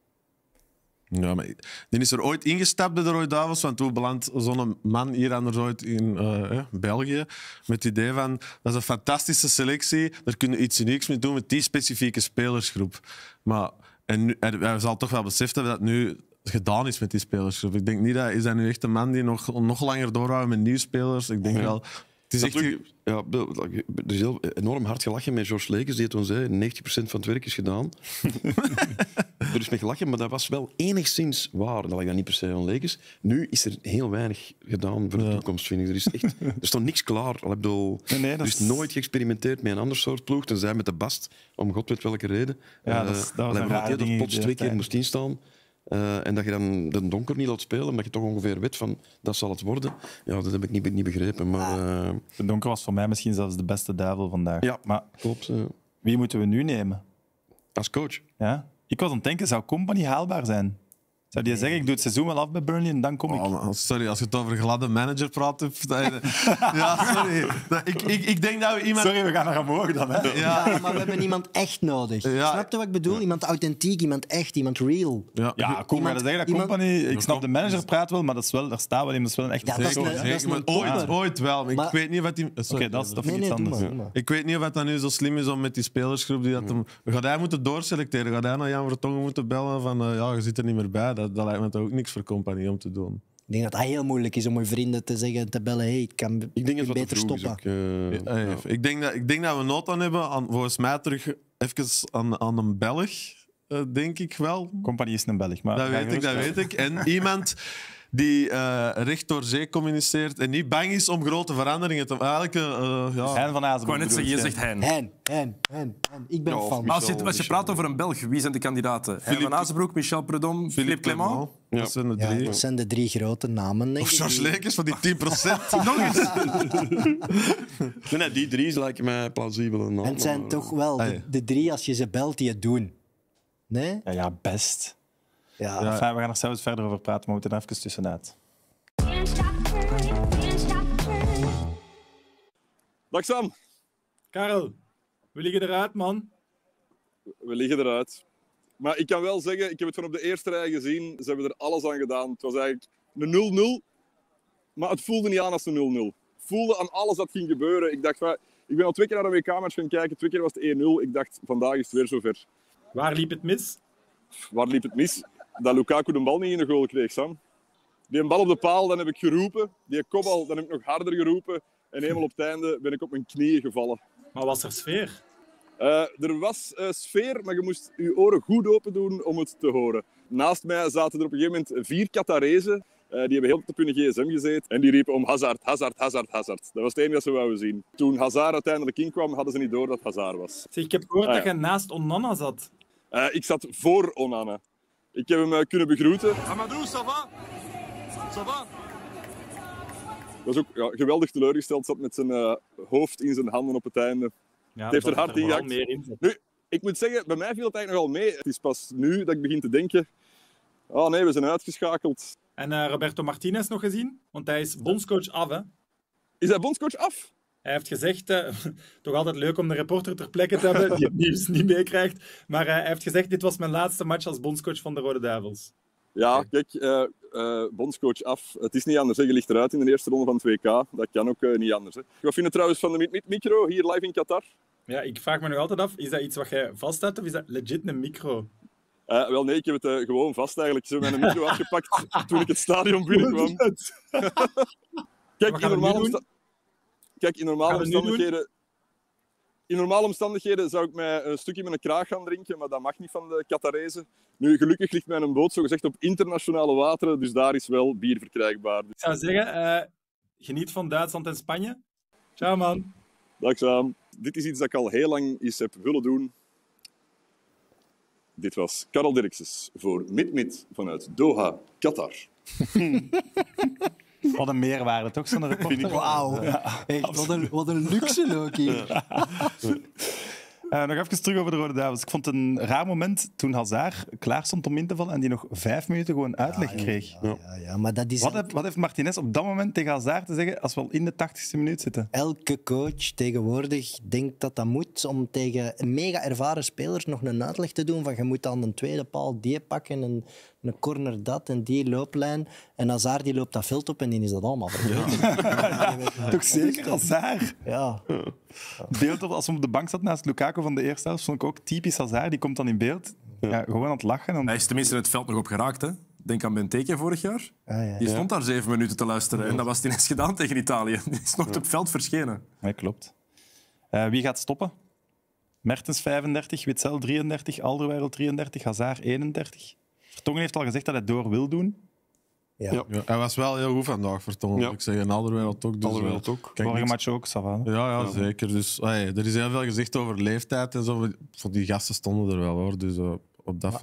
S5: Ja, maar die is er ooit ingestapt bij de Roy Davids, want toen belandt zo'n man hier anders ooit in uh, eh, België met het idee van dat is een fantastische selectie, daar kunnen we iets unieks mee doen met die specifieke spelersgroep. Maar en nu, en hij zal toch wel beseft hebben dat het nu gedaan is met die spelersgroep. Ik denk niet dat is hij nu echt een man die nog, nog langer doorhoudt met nieuwe spelers. Ik denk wel... Het is echt...
S2: Natuurlijk, ja, er is heel enorm hard gelachen met George Lekes, die toen zei negentig procent van het werk is gedaan. Er is mee gelachen, maar dat was wel enigszins waar. Dat lag dan niet per se aan Lekes. Nu is er heel weinig gedaan voor de toekomst, vind ik. Er is, echt, er is toch niks klaar. Ik bedoel,
S1: Nee, nee, dat
S2: er is
S1: is-
S2: nooit geëxperimenteerd met een ander soort ploeg, tenzij met de Bast, om god weet welke reden.
S1: Ja,
S2: Eh,
S1: dat is- dat was
S2: alleen
S1: een
S2: maar
S1: rare
S2: dat hij
S1: ding
S2: er plots
S1: die
S2: twee keer
S1: tijd.
S2: moest instaan. Uh, en dat je dan de donker niet laat spelen, omdat je toch ongeveer weet van dat zal het worden. Ja, dat heb ik niet, niet begrepen. Maar, uh...
S1: De donker was voor mij misschien zelfs de beste duivel vandaag.
S2: Ja,
S1: maar
S2: klopt. Uh...
S1: Wie moeten we nu nemen?
S2: Als coach?
S1: Ja? Ik was aan het denken, zou Kompany haalbaar zijn? Zou die zeggen, ik doe het seizoen wel af bij Burnley en dan kom ik?
S5: Oh, sorry, als je het over gladde manager praat... ja, sorry. Ik, ik, ik denk dat we iemand...
S1: Sorry, we gaan naar omhoog dan. Hè?
S6: Ja. ja, maar we hebben iemand echt nodig. Ja. Snap je wat ik bedoel? Iemand authentiek, iemand echt, iemand real.
S1: Ja, ja kom maar zeggen dat iemand... Kompany... Ik snap, de manager praat wel, maar dat is wel, daar staat wel iemand, dat is wel een echt...
S6: Ja, dat is een, dat is een
S5: ooit, ooit wel, maar ik maar... weet niet wat die...
S1: Oké, okay, dat is toch nee, iets
S6: nee,
S1: anders.
S6: Maar, maar.
S5: Ik weet niet of dat nu zo slim is om met die spelersgroep... Die dat hem... Gaat hij moeten doorselecteren? Gaat hij naar Jan Vertongen moeten bellen van... Uh, ja, je zit er niet meer bij. Dat, dat lijkt me toch ook niet voor Kompany om te doen.
S6: Ik denk dat het heel moeilijk is om je vrienden te zeggen, te bellen, hey, ik kan
S2: ik denk
S6: beter
S2: het
S6: stoppen.
S2: Ook, uh,
S5: ja, ja. Ik, denk dat, ik denk dat we nood aan hebben, aan, volgens mij terug even aan, aan een Belg, uh, denk ik wel.
S1: Kompany is een Belg. Maar
S5: dat weet ik, dat weet ik. En iemand die uh, recht door zee communiceert en niet bang is om grote veranderingen te maken. Uh, ja.
S1: Hein van Azenbroek.
S7: Ik wou net zeggen, je zegt Hein.
S6: Hein, Hein, Hein, Hein. Ik ben
S2: ja,
S6: fan.
S7: Maar als je, als je praat over een Belg, wie zijn de kandidaten? Hein van Azenbroek, Michel Prudhomme, Philippe Clement?
S5: Ja. Dat zijn de drie.
S6: Ja, dat zijn de drie grote namen. Denk
S5: of George
S6: die...
S5: Lekers van die tien procent. Nog eens.
S2: nee, nee, die drie lijken mij plausibele namen.
S6: En het zijn maar... toch wel de, de drie, als je ze belt, die het doen. Nee?
S1: Ja, ja best.
S6: Ja.
S1: Ja. Enfin, we gaan er zelfs verder over praten, maar we moeten er even tussenuit.
S8: Dag Sam.
S3: Karel, we liggen eruit, man.
S8: We liggen eruit. Maar ik kan wel zeggen, ik heb het van op de eerste rij gezien. Ze hebben er alles aan gedaan. Het was eigenlijk een nul nul. Maar het voelde niet aan als een nul nul. Het voelde aan alles dat ging gebeuren. Ik dacht, van, ik ben al twee keer naar een W K-match gaan kijken. Twee keer was het één nul. Ik dacht, vandaag is het weer zover.
S3: Waar liep het mis?
S8: Waar liep het mis? Dat Lukaku de bal niet in de goal kreeg, Sam. Die een bal op de paal, dan heb ik geroepen. Die kopbal, dan heb ik nog harder geroepen. En helemaal op het einde ben ik op mijn knieën gevallen.
S3: Maar was er sfeer?
S8: Uh, er was uh, sfeer, maar je moest je oren goed open doen om het te horen. Naast mij zaten er op een gegeven moment vier Qatarezen. Uh, die hebben heel op hun gsm gezeten. En die riepen om Hazard, Hazard, Hazard, Hazard. Dat was het enige dat ze wouden zien. Toen Hazard uiteindelijk inkwam, hadden ze niet door dat Hazard was.
S3: Zeg, ik heb gehoord
S8: ah,
S3: dat
S8: ja.
S3: je naast Onana zat.
S8: Uh, ik zat voor Onana. Ik heb hem uh, kunnen begroeten.
S3: Amadou, ça va? Ça va?
S8: Was ook ja, geweldig teleurgesteld. Zat met zijn uh, hoofd in zijn handen op het einde.
S3: Ja,
S8: het heeft er hard in gehakt. Nu, ik moet zeggen, bij mij viel het eigenlijk nogal mee. Het is pas nu dat ik begin te denken... Oh nee, we zijn uitgeschakeld.
S3: En uh, Roberto Martinez nog gezien? Want hij is bondscoach af, hè?
S8: Is hij bondscoach af?
S3: Hij heeft gezegd... Uh, toch altijd leuk om de reporter ter plekke te hebben die het nieuws niet meekrijgt. Maar uh, hij heeft gezegd, dit was mijn laatste match als bondscoach van de Rode Duivels.
S8: Ja, kijk, uh, uh, bondscoach af. Het is niet anders. Hè. Je ligt eruit in de eerste ronde van het W K. Dat kan ook uh, niet anders. Hè. Wat vind je trouwens van de Meet-Meet-micro hier live in Qatar?
S3: Ja, ik vraag me nog altijd af, is dat iets wat jij vasthoudt of is dat legit een micro?
S8: Uh, wel nee, ik heb het uh, gewoon vast eigenlijk. Ze hebben mijn micro afgepakt toen ik het stadion binnenkwam. Kijk, in normale, omsta- Kijk, in normale omstandigheden... In normale omstandigheden zou ik mij een stukje met een kraag gaan drinken, maar dat mag niet van de Qatarezen. Nu, gelukkig ligt mijn boot zogezegd op internationale wateren, dus daar is wel bier verkrijgbaar.
S3: Ik zou zeggen, uh, geniet van Duitsland en Spanje. Ciao, man.
S8: Dag, Sam. Dit is iets dat ik al heel lang eens heb willen doen. Dit was Karel Dirkses voor Mit-Mit vanuit Doha, Qatar.
S1: Wat een meerwaarde, toch? Zo'n reporter.
S6: Wauw. Ja, echt, wat, een, wat een luxe ook hier. Ja.
S1: Uh, nog even terug over de Rode Duivels. Ik vond het een raar moment toen Hazard klaar stond om in te vallen en die nog vijf minuten gewoon uitleg
S6: ja, ja,
S1: kreeg.
S6: Ja, ja, ja, maar dat is
S1: wat, heeft, wat heeft Martinez op dat moment tegen Hazard te zeggen als we al in de tachtigste minuut zitten?
S6: Elke coach tegenwoordig denkt dat dat moet om tegen mega ervaren spelers nog een uitleg te doen van je moet aan de tweede paal die pakken en een corner dat en die looplijn. En Hazard die loopt dat veld op en die is dat allemaal vergeten. Ja.
S1: Ja. Toch zeker Hazard?
S6: Ja.
S1: Ja. Beeld als we op de bank zat naast Lukaku van de eerste helft, vond ik ook typisch Hazard. Die komt dan in beeld, ja. Ja, gewoon aan het lachen. Dan...
S7: Hij is tenminste het veld nog op geraakt. Hè? Denk aan Benteke vorig jaar.
S6: Ah, ja.
S7: Die stond daar zeven minuten te luisteren. En dat was ineens gedaan tegen Italië. Die is nog op het veld verschenen.
S1: Ja, klopt. Uh, wie gaat stoppen? Mertens vijfendertig, Witsel drieëndertig, Alderweireld drieëndertig, Hazard eenendertig. Vertongen heeft al gezegd dat hij door wil doen.
S6: Ja.
S5: Ja. Ja, hij was wel heel goed vandaag, Vertongen. Ja. Ik zeg, en Alderweireld ook. Dus
S2: Alderweireld ook.
S1: Vorige match ook, Sava.
S5: Ja, ja, ja, zeker. Dus, hey, er is heel veel gezegd over leeftijd en zo. Voor die gasten stonden er wel, hoor. Dus uh, op dat vlak...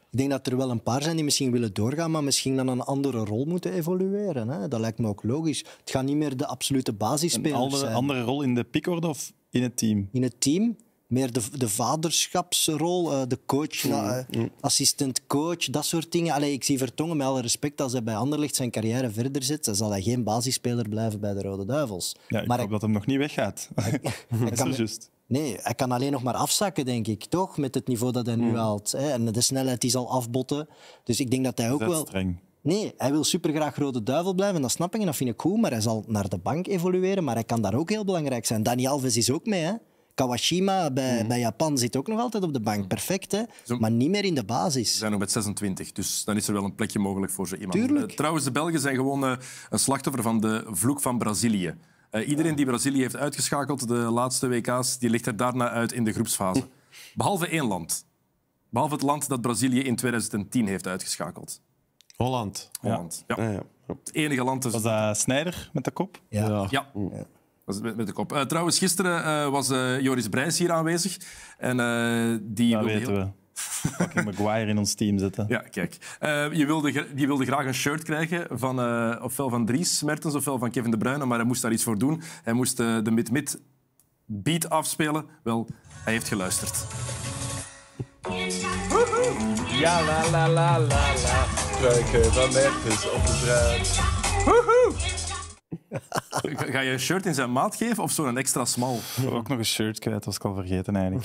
S6: Ik denk dat er wel een paar zijn die misschien willen doorgaan, maar misschien dan een andere rol moeten evolueren. Hè? Dat lijkt me ook logisch. Het gaat niet meer de absolute basisspeler
S1: Een andere,
S6: zijn.
S1: andere rol in de pickorde of in het team?
S6: In het team, meer de, de vaderschapsrol, uh, de coach,
S2: Mm.
S6: uh, assistent-coach, dat soort dingen. Allee, ik zie Vertongen, met alle respect, als hij bij Anderlecht zijn carrière verder zet, dan zal hij geen basisspeler blijven bij de Rode Duivels.
S1: Ja, ik
S6: maar
S1: hoop
S6: hij,
S1: dat hem nog niet weggaat. Dat is
S6: kan-
S1: zo juist.
S6: nee, hij kan alleen nog maar afzakken, denk ik, toch? Met het niveau dat hij nu haalt. Hè? En de snelheid die zal afbotten. Dus ik denk dat hij ook
S1: Dat is
S6: wel...
S1: streng.
S6: Nee, hij wil supergraag Rode Duivel blijven, en dat snap ik en dat vind ik goed, maar hij zal naar de bank evolueren, maar hij kan daar ook heel belangrijk zijn. Dani Alves is ook mee, hè? Kawashima bij, bij Japan zit ook nog altijd op de bank. Perfect, hè?
S7: Zo-
S6: Maar niet meer in de basis.
S7: Ze zijn nog met zesentwintig, dus dan is er wel een plekje mogelijk voor zo iemand.
S6: Tuurlijk.
S7: Eh, trouwens, de Belgen zijn gewoon eh, een slachtoffer van de vloek van Brazilië. Eh, iedereen die Brazilië heeft uitgeschakeld de laatste W K's, die ligt er daarna uit in de groepsfase. Behalve één land. Behalve het land dat Brazilië in tweeduizend tien heeft uitgeschakeld.
S5: Holland.
S7: Holland. Ja.
S2: Ja, ja.
S7: Het enige land dus.
S1: Was dat Sneijder met de kop?
S6: Ja.
S5: Ja.
S7: Ja. Dat is met, met de kop. Uh, trouwens, gisteren uh, was uh, Joris Brijs hier aanwezig. En uh, die
S1: Dat
S7: wilde
S1: weten
S7: heel...
S1: we. Fucking Maguire in ons team zitten.
S7: Ja, kijk. Uh, je wilde, gra- die wilde graag een shirt krijgen van uh, ofwel van Dries Mertens ofwel van Kevin De Bruyne, maar hij moest daar iets voor doen. Hij moest uh, de mid-mid beat afspelen. Wel, hij heeft geluisterd.
S9: Ja, la la la la la. Struiken van Mertens op de bruid.
S7: Ga ga je een shirt in zijn maat geven of zo'n extra smal?
S1: Ik heb ook nog een shirt kwijt, was ik al vergeten eigenlijk.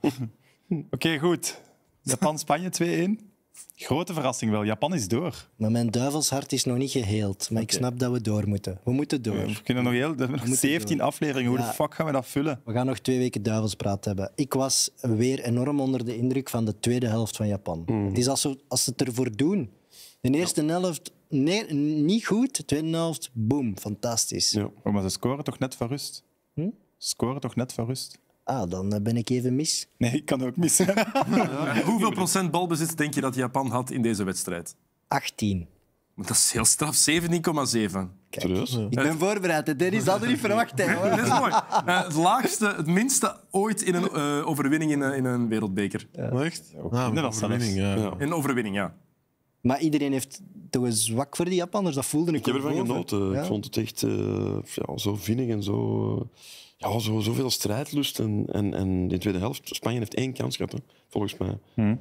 S1: Oké, okay, goed. Japan-Spanje twee-één. Grote verrassing wel. Japan is door.
S6: Maar mijn duivelshart is nog niet geheeld. Maar ik snap dat we door moeten. We moeten door.
S1: We kunnen nog heel, we hebben nog
S6: moeten
S1: zeventien
S6: door.
S1: afleveringen. Hoe
S6: Ja.
S1: de fuck gaan we dat vullen?
S6: We gaan nog twee weken duivelspraat hebben. Ik was weer enorm onder de indruk van de tweede helft van Japan. Het is als, ze- als ze het ervoor doen. De eerste helft nee, niet goed. De tweede helft, boom, fantastisch.
S2: Ja.
S1: Oh, maar ze scoren toch net van rust?
S6: Hm?
S1: Ze scoren toch net van rust?
S6: Ah, dan eh, ben ik even mis.
S1: Nee, ik kan ook missen.
S7: Hoeveel procent balbezit denk je dat Japan had in deze wedstrijd?
S6: achttien.
S7: Dat is heel straf, zeventien komma zeven.
S2: Serieus?
S6: Ik ben voorbereid. hè. Dennis had er niet verwacht. Hè, hoor.
S7: Dat is mooi. Uh, het laagste, het minste ooit in een uh, overwinning in, een- in een wereldbeker.
S5: Echt?
S1: Ook
S5: Ah,
S1: minder dan
S5: overwinning,
S1: zelfs.
S5: ja.
S2: Ja.
S7: In een overwinning, ja.
S6: Maar iedereen heeft toch een zwak voor die Japanners. Dat voelde ik
S2: Ik heb
S6: ook
S2: ervan
S6: boven.
S2: genoten.
S6: Ja.
S2: Ik vond het echt uh, ja, zo vinnig en zo, uh, ja, zo, zoveel strijdlust. En, en, en in de tweede helft, Spanje heeft één kans gehad, hè, volgens mij.
S1: Hm.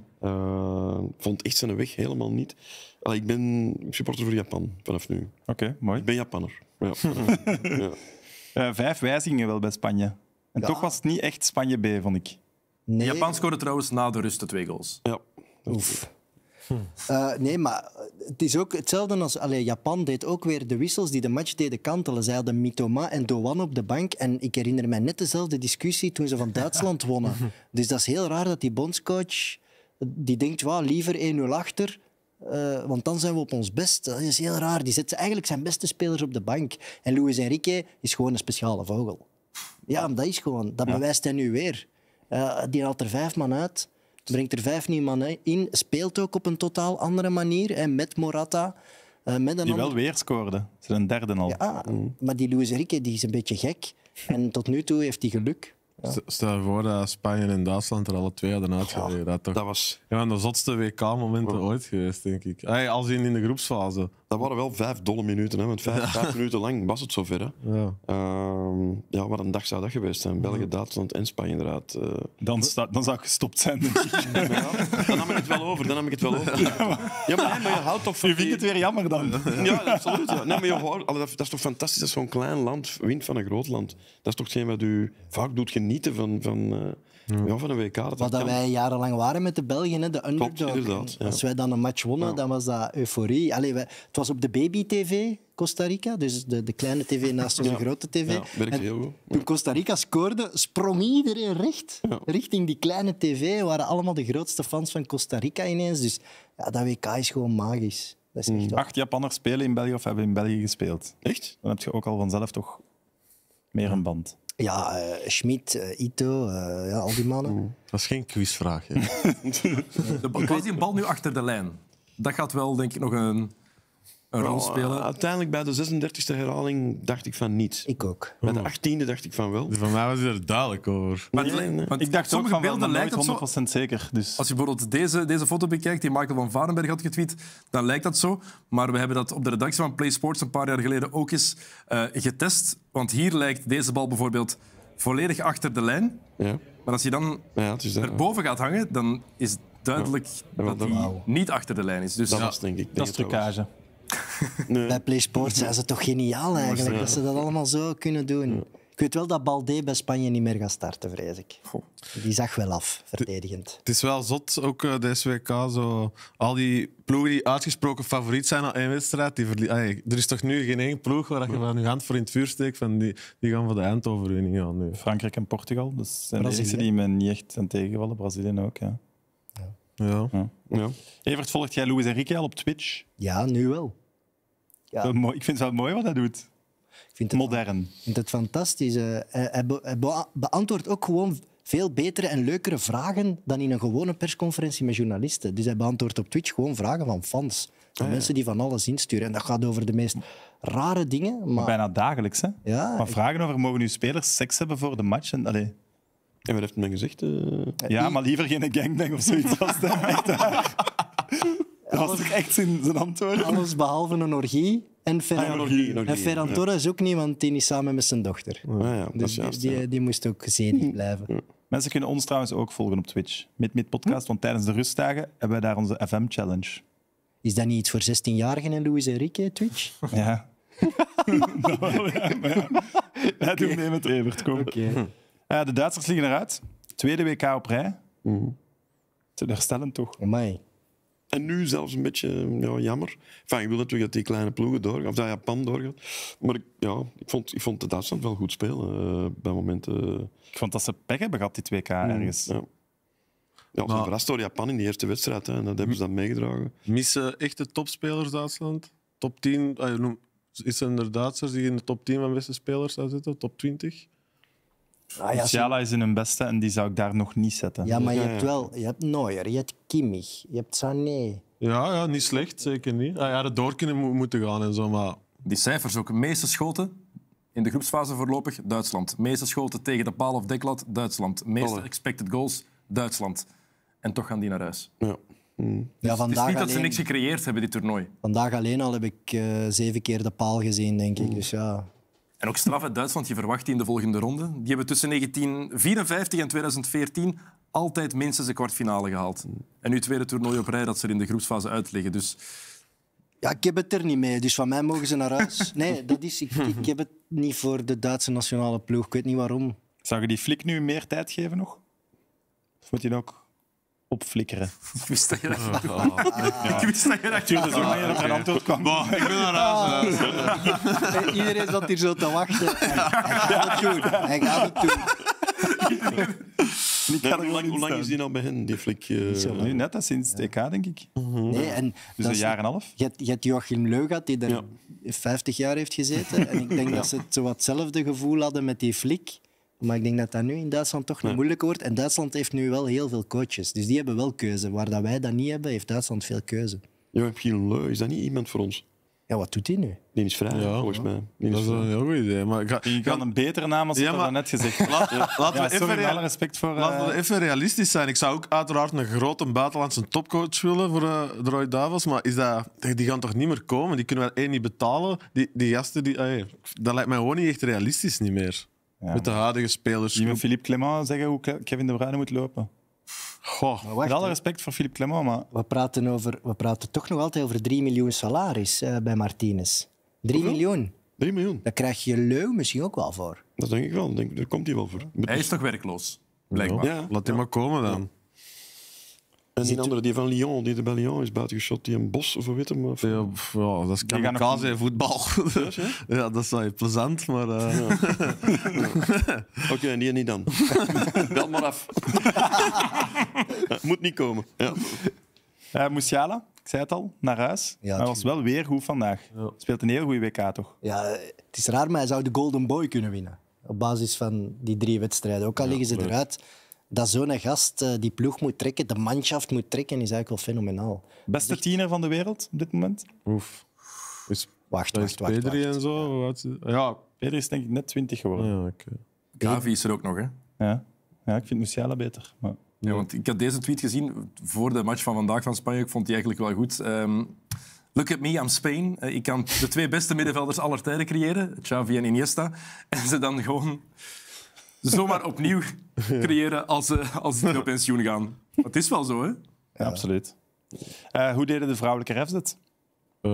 S2: Uh, vond echt zijn weg helemaal niet. Uh, ik ben supporter voor Japan vanaf nu.
S1: Oké, okay, mooi.
S2: Ik ben Japanner. Ja. ja.
S1: Uh, vijf wijzigingen wel bij Spanje. En
S6: Ja.
S1: toch was het niet echt Spanje B, vond ik.
S6: Nee.
S7: Japan scoorde trouwens na de rust de twee goals.
S2: Ja.
S6: Oef. Uh, nee, maar het is ook hetzelfde als... Allee, Japan deed ook weer de wissels die de match deden kantelen. Zij hadden Mitoma en Doan op de bank. En ik herinner mij net dezelfde discussie toen ze van Duitsland wonnen. Dus dat is heel raar dat die bondscoach... Die denkt, wow, liever één nul achter... Uh, want dan zijn we op ons best. Dat is heel raar. Die zet eigenlijk zijn beste spelers op de bank. En Luis Enrique is gewoon een speciale vogel. Ja, maar dat is gewoon... Dat bewijst hij nu weer. Uh, die haalt er vijf man uit... Brengt er vijf nieuwe mannen in. Speelt ook op een totaal andere manier. Hè, met Morata. Uh, met een
S1: Die
S6: ander...
S1: wel weer scoorde. Ze zijn een derde al.
S6: Ja, maar die Luis Enrique die is een beetje gek. En tot nu toe heeft hij geluk. Ja.
S5: St- Stel je voor dat Spanje en Duitsland er alle twee hadden uitgereden. Dat, toch...
S2: Dat, was,
S5: ja, de zotste W K-momenten ooit geweest, denk ik. Hey, als in, in de groepsfase.
S2: dat waren wel vijf dolle minuten. Hè, want vijf, vijf minuten lang was het zover. Hè.
S5: Ja.
S2: Uh, ja, wat een dag zou dat geweest zijn. België, Duitsland en Spanje inderdaad. Uh,
S1: Dan, sta, dan zou ik gestopt zijn. Denk ik.
S2: ja, dan nam ik het wel over. Dan nam ik het wel over. Ja, maar, nee, maar je houdt toch van
S1: Je vindt het weer jammer dan?
S2: Ja, absoluut. Ja. Nee, maar je hoort, allee, dat, dat is toch fantastisch dat zo'n klein land wint van een groot land. Dat is toch hetgeen wat u vaak doet genieten van, van, uh, ja. Ja, van een W K. Dat
S6: Wat dat wij jarenlang waren met de Belgen, hè, de underdog.
S2: inderdaad, ja.
S6: Als wij dan een match wonnen,
S2: Ja.
S6: dan was dat euforie. Allee, wij, het was op de baby-tv, Costa Rica. Dus de, de kleine tv naast onze
S2: Ja.
S6: grote tv.
S2: Ja, werkt
S6: En
S2: heel goed.
S6: toen Costa Rica scoorde, sprong iedereen recht
S2: Ja.
S6: richting die kleine tv. We waren allemaal de grootste fans van Costa Rica ineens. Dus ja, dat W K is gewoon magisch. Dat is echt waar.
S1: Acht Japanners spelen in België of hebben in België gespeeld.
S2: Echt?
S1: Dan heb je ook al vanzelf toch meer een band.
S6: Ja, uh, Schmid, uh, Ito, uh, ja, al die mannen.
S5: Dat is geen quizvraag. Hè.
S7: De bal, was die bal nu achter de lijn? Dat gaat wel, denk ik, nog een een rol spelen?
S2: Uh, uiteindelijk bij de zesendertigste herhaling dacht ik van niet.
S6: Ik ook.
S2: Bij de achttiende dacht ik van wel.
S5: Van mij was hij er duidelijk over.
S7: Maar,
S2: Nee, nee.
S7: want
S1: Ik dacht ook
S7: sommige
S1: van wel,
S7: beelden
S1: maar
S7: lijkt
S1: nooit
S7: dat zo.
S1: honderd procent zeker. Dus.
S7: Als je bijvoorbeeld deze, deze foto bekijkt, die Michael van Varenberg had getweet, dan lijkt dat zo. Maar we hebben dat op de redactie van Play Sports een paar jaar geleden ook eens uh, getest. Want hier lijkt deze bal bijvoorbeeld volledig achter de lijn.
S2: Ja.
S7: Maar als je dan
S2: Ja, het is dat.
S7: erboven gaat hangen, dan is duidelijk
S2: Ja,
S7: dat
S2: dat-
S7: hij niet achter de lijn is. Dus
S2: Dat
S7: ja,
S2: was denk ik.
S1: Dat is trucage.
S6: Bij Play Sports zijn ze toch geniaal eigenlijk,
S2: Ja.
S6: dat ze dat allemaal zo kunnen doen. Ik weet wel dat Balde bij Spanje niet meer gaat starten, vrees ik. Die zag wel af, verdedigend.
S5: Het is wel zot, ook uh, deze W K. Zo, al die ploegen die uitgesproken favoriet zijn aan één wedstrijd. Die verlie- Ay, er is toch nu geen één ploeg waar je van je hand voor in het vuur steekt. Van die, die gaan voor de eindoverwinning gaan nu.
S1: Frankrijk en Portugal. Dus zijn de
S6: Brazilië.
S1: enige die me niet echt zijn tegengevallen. Brazilië ook, ja.
S5: Ja.
S2: Ja.
S1: Evert, volgt jij Luis Enrique al op Twitch?
S6: Ja, nu wel. Ja,
S1: Wel mooi. Ik vind het wel mooi wat hij doet.
S6: ik vind het,
S1: Modern.
S6: ik vind het fantastisch. Eh, Hij, hij be- hij be- beantwoordt ook gewoon veel betere en leukere vragen dan in een gewone persconferentie met journalisten. Dus hij beantwoordt op Twitch gewoon vragen van fans. Van mensen die van alles insturen. En dat gaat over de meest rare dingen. Maar
S1: Bijna dagelijks, hè?
S6: ja,
S1: Maar vragen over, mogen uw spelers seks hebben voor de match? En, allee.
S2: En wat heeft men gezegd? Uh...
S1: Ja, maar liever geen gangbang of zoiets. Was dat echt waar? Dat was toch echt zijn, zijn antwoord?
S6: alles behalve een orgie. En Ferran,
S2: Ah, ja, een orgie, een orgie,
S6: en Ferran
S2: ja.
S6: Torres ook niet, want die is samen met zijn dochter.
S2: Ah, ja, dat is
S6: Dus
S2: juist.
S6: die,
S2: ja.
S6: die, die moest ook zenig blijven.
S1: Mensen kunnen ons trouwens ook volgen op Twitch. Met met podcast, want tijdens de rustdagen hebben wij daar onze F M-challenge.
S6: Is dat niet iets voor zestienjarigen en Luis Enrique, Twitch?
S1: Ja. Dat wel, ja, maar ja. Wij doen mee met Evert, kom. Ja, de Duitsers liggen eruit. Tweede W K op rij. Teleurstellend toch?
S6: Amai.
S2: En nu zelfs een beetje ja, jammer. Enfin, ik wil natuurlijk dat die kleine ploegen doorgaan, of dat Japan doorgaat. Maar ik, ja, ik, vond, ik vond de Duitsland wel goed spelen uh, bij momenten.
S1: Ik vond dat ze pech hebben gehad, die twee K ergens.
S2: Ja. Ja, ze
S5: Maar-
S2: verrast door Japan in die eerste wedstrijd. Hè, en dat hebben ze dan meegedragen.
S5: Missen echte topspelers Duitsland? Top tien? ah, noem- Is er er Duitsers die in de top tien van beste spelers zou zitten? Top twintig?
S6: Ah, ja, zo-
S1: Musiala is in hun beste en die zou ik daar nog niet zetten.
S6: ja, maar je
S2: Ja,
S6: hebt
S2: ja.
S6: wel... Je hebt Neuer, je hebt Kimmich, je hebt Sané.
S5: Ja, ja, niet slecht, zeker niet. Ah, ja, de door kunnen mo- moeten gaan en zo, maar...
S7: die cijfers ook. Meeste schoten in de groepsfase voorlopig, Duitsland. Meeste schoten tegen de paal of deklat, Duitsland. Meeste
S2: Alle.
S7: expected goals, Duitsland. En toch gaan die naar huis.
S2: Ja. Mm.
S6: Ja,
S7: Het is
S6: vandaag,
S7: niet dat ze
S6: alleen,
S7: niks gecreëerd hebben, dit toernooi.
S6: vandaag alleen al heb ik eh, zeven keer de paal gezien, denk ik. Dus ja...
S7: En ook straf uit Duitsland, je verwacht die in de volgende ronde. Die hebben tussen negentien vierenvijftig en tweeduizend veertien altijd minstens een kwartfinale gehaald. En nu tweede toernooi op rij dat ze er in de groepsfase uit liggen. Dus
S6: Ja, ik heb het er niet mee, dus van mij mogen ze naar huis. Nee, dat is, ik, ik heb het niet voor de Duitse nationale ploeg. Ik weet niet waarom.
S1: Zou je die flik nu meer tijd geven nog? Of moet je dat ook opflikkeren?
S7: ik wist dat je dat ging doen. Ik wist dat je dat ging
S1: Dus ook wanneer er een antwoord kwam.
S5: ik ben naar huis. hè.
S6: Iedereen zat hier zo te wachten. Hij gaat het doen. Hij gaat het doen.
S1: Ik
S2: Ja,
S1: ga er
S2: hoe,
S1: gewoon
S2: lang,
S1: in
S2: hoe lang
S1: staan.
S2: is die nou bij hen, die flik? uh,
S6: zo lang.
S1: Nu net, hè, sinds het E K, denk ik.
S6: Nee, en
S1: Dus
S6: dat
S1: een
S6: is-
S1: jaar en een half.
S6: Je hebt, je hebt Joachim Löw gehad, die er
S2: Ja.
S6: vijftig jaar heeft gezeten. En ik denk dat ze het zo wat hetzelfde gevoel hadden met die flik. Maar ik denk dat dat nu in Duitsland toch nog moeilijker wordt. En Duitsland heeft nu wel heel veel coaches. Dus die hebben wel keuze. Waar dat wij dat niet hebben, heeft Duitsland veel keuze.
S2: Joachim Löw, is dat niet iemand voor ons?
S6: Ja, wat doet hij nu?
S2: Die is vrij,
S5: Ja.
S2: volgens mij. Die
S5: Dat
S2: is
S5: is een
S2: vrij.
S5: heel goed idee. Maar ik ga,
S1: Je kan een betere naam als
S5: Ja,
S1: ik dat
S5: maar-
S1: net gezegd heb.
S5: Laat- laten
S1: Ja,
S5: we
S1: sorry,
S5: even,
S1: met alle
S5: rea-
S1: respect voor...
S5: laten we
S1: eh,
S5: even realistisch zijn. Ik zou ook uiteraard een grote buitenlandse topcoach willen voor uh, de Roy Davos, maar is dat, die gaan toch niet meer komen? Die kunnen we één niet betalen. Die, die gasten, die, ay, dat lijkt mij gewoon niet echt realistisch niet meer.
S1: Ja.
S5: Met de huidige spelers.
S1: Je moet Philippe Clement zeggen hoe Ke- Kevin De Bruyne moet lopen.
S5: Goh.
S6: Maar wacht,
S1: Met alle
S6: hè.
S1: respect voor Philippe Clement, maar...
S6: we, praten over, we praten toch nog altijd over drie miljoen salaris eh, bij Martinez. Drie miljoen.
S2: drie miljoen,
S6: Daar krijg je Löw misschien ook wel voor.
S2: dat denk ik wel. Denk, daar komt hij wel voor.
S7: Hij is toch werkloos, blijkbaar.
S2: Ja,
S5: Laat die maar komen dan.
S2: En die andere, die van Lyon, die er bij Lyon is buitengeschot, die een bos of hoe weet hem. Of...
S5: Ja, pff, ja, dat is
S1: gaan nog-
S5: kamikaze voetbal. Ja, dat is wel plezant, maar... eh,
S2: Oké, en die en niet dan. Bel maar af. Ja, moet niet komen. Ja.
S1: Uh, Musiala, ik zei het al, naar huis.
S6: Ja,
S1: Hij was wel weer goed vandaag. Speelt een heel goede W K, toch?
S6: Ja, het is raar, maar hij zou de Golden Boy kunnen winnen. Op basis van die drie wedstrijden. Ook al liggen ze eruit. Dat zo'n gast eh, die ploeg moet trekken, de manschaft moet trekken, is eigenlijk wel fenomenaal.
S1: Beste tiener van de wereld op dit moment?
S5: Oef. Is,
S6: Wacht,
S5: dat
S6: wacht,
S5: is
S6: wacht.
S5: Pedri
S6: wacht.
S5: en zo? Wat is- Ja,
S1: Pedri is denk ik net twintig geworden.
S5: ja oké.
S7: Gavi is er ook nog, hè?
S1: Ja, ja ik vind Musiala beter. Maar...
S7: Ja, want ik had deze tweet gezien voor de match van vandaag van Spanje. Ik vond die eigenlijk wel goed. Um, Look at me, I'm Spain. Uh, ik kan de twee beste middenvelders aller tijden creëren, Xavi en Iniesta. En ze dan gewoon zomaar opnieuw creëren als ze, als ze op pensioen gaan. Het is wel zo, hè?
S1: Ja, absoluut. Uh, hoe deden de vrouwelijke refs het?
S5: Uh,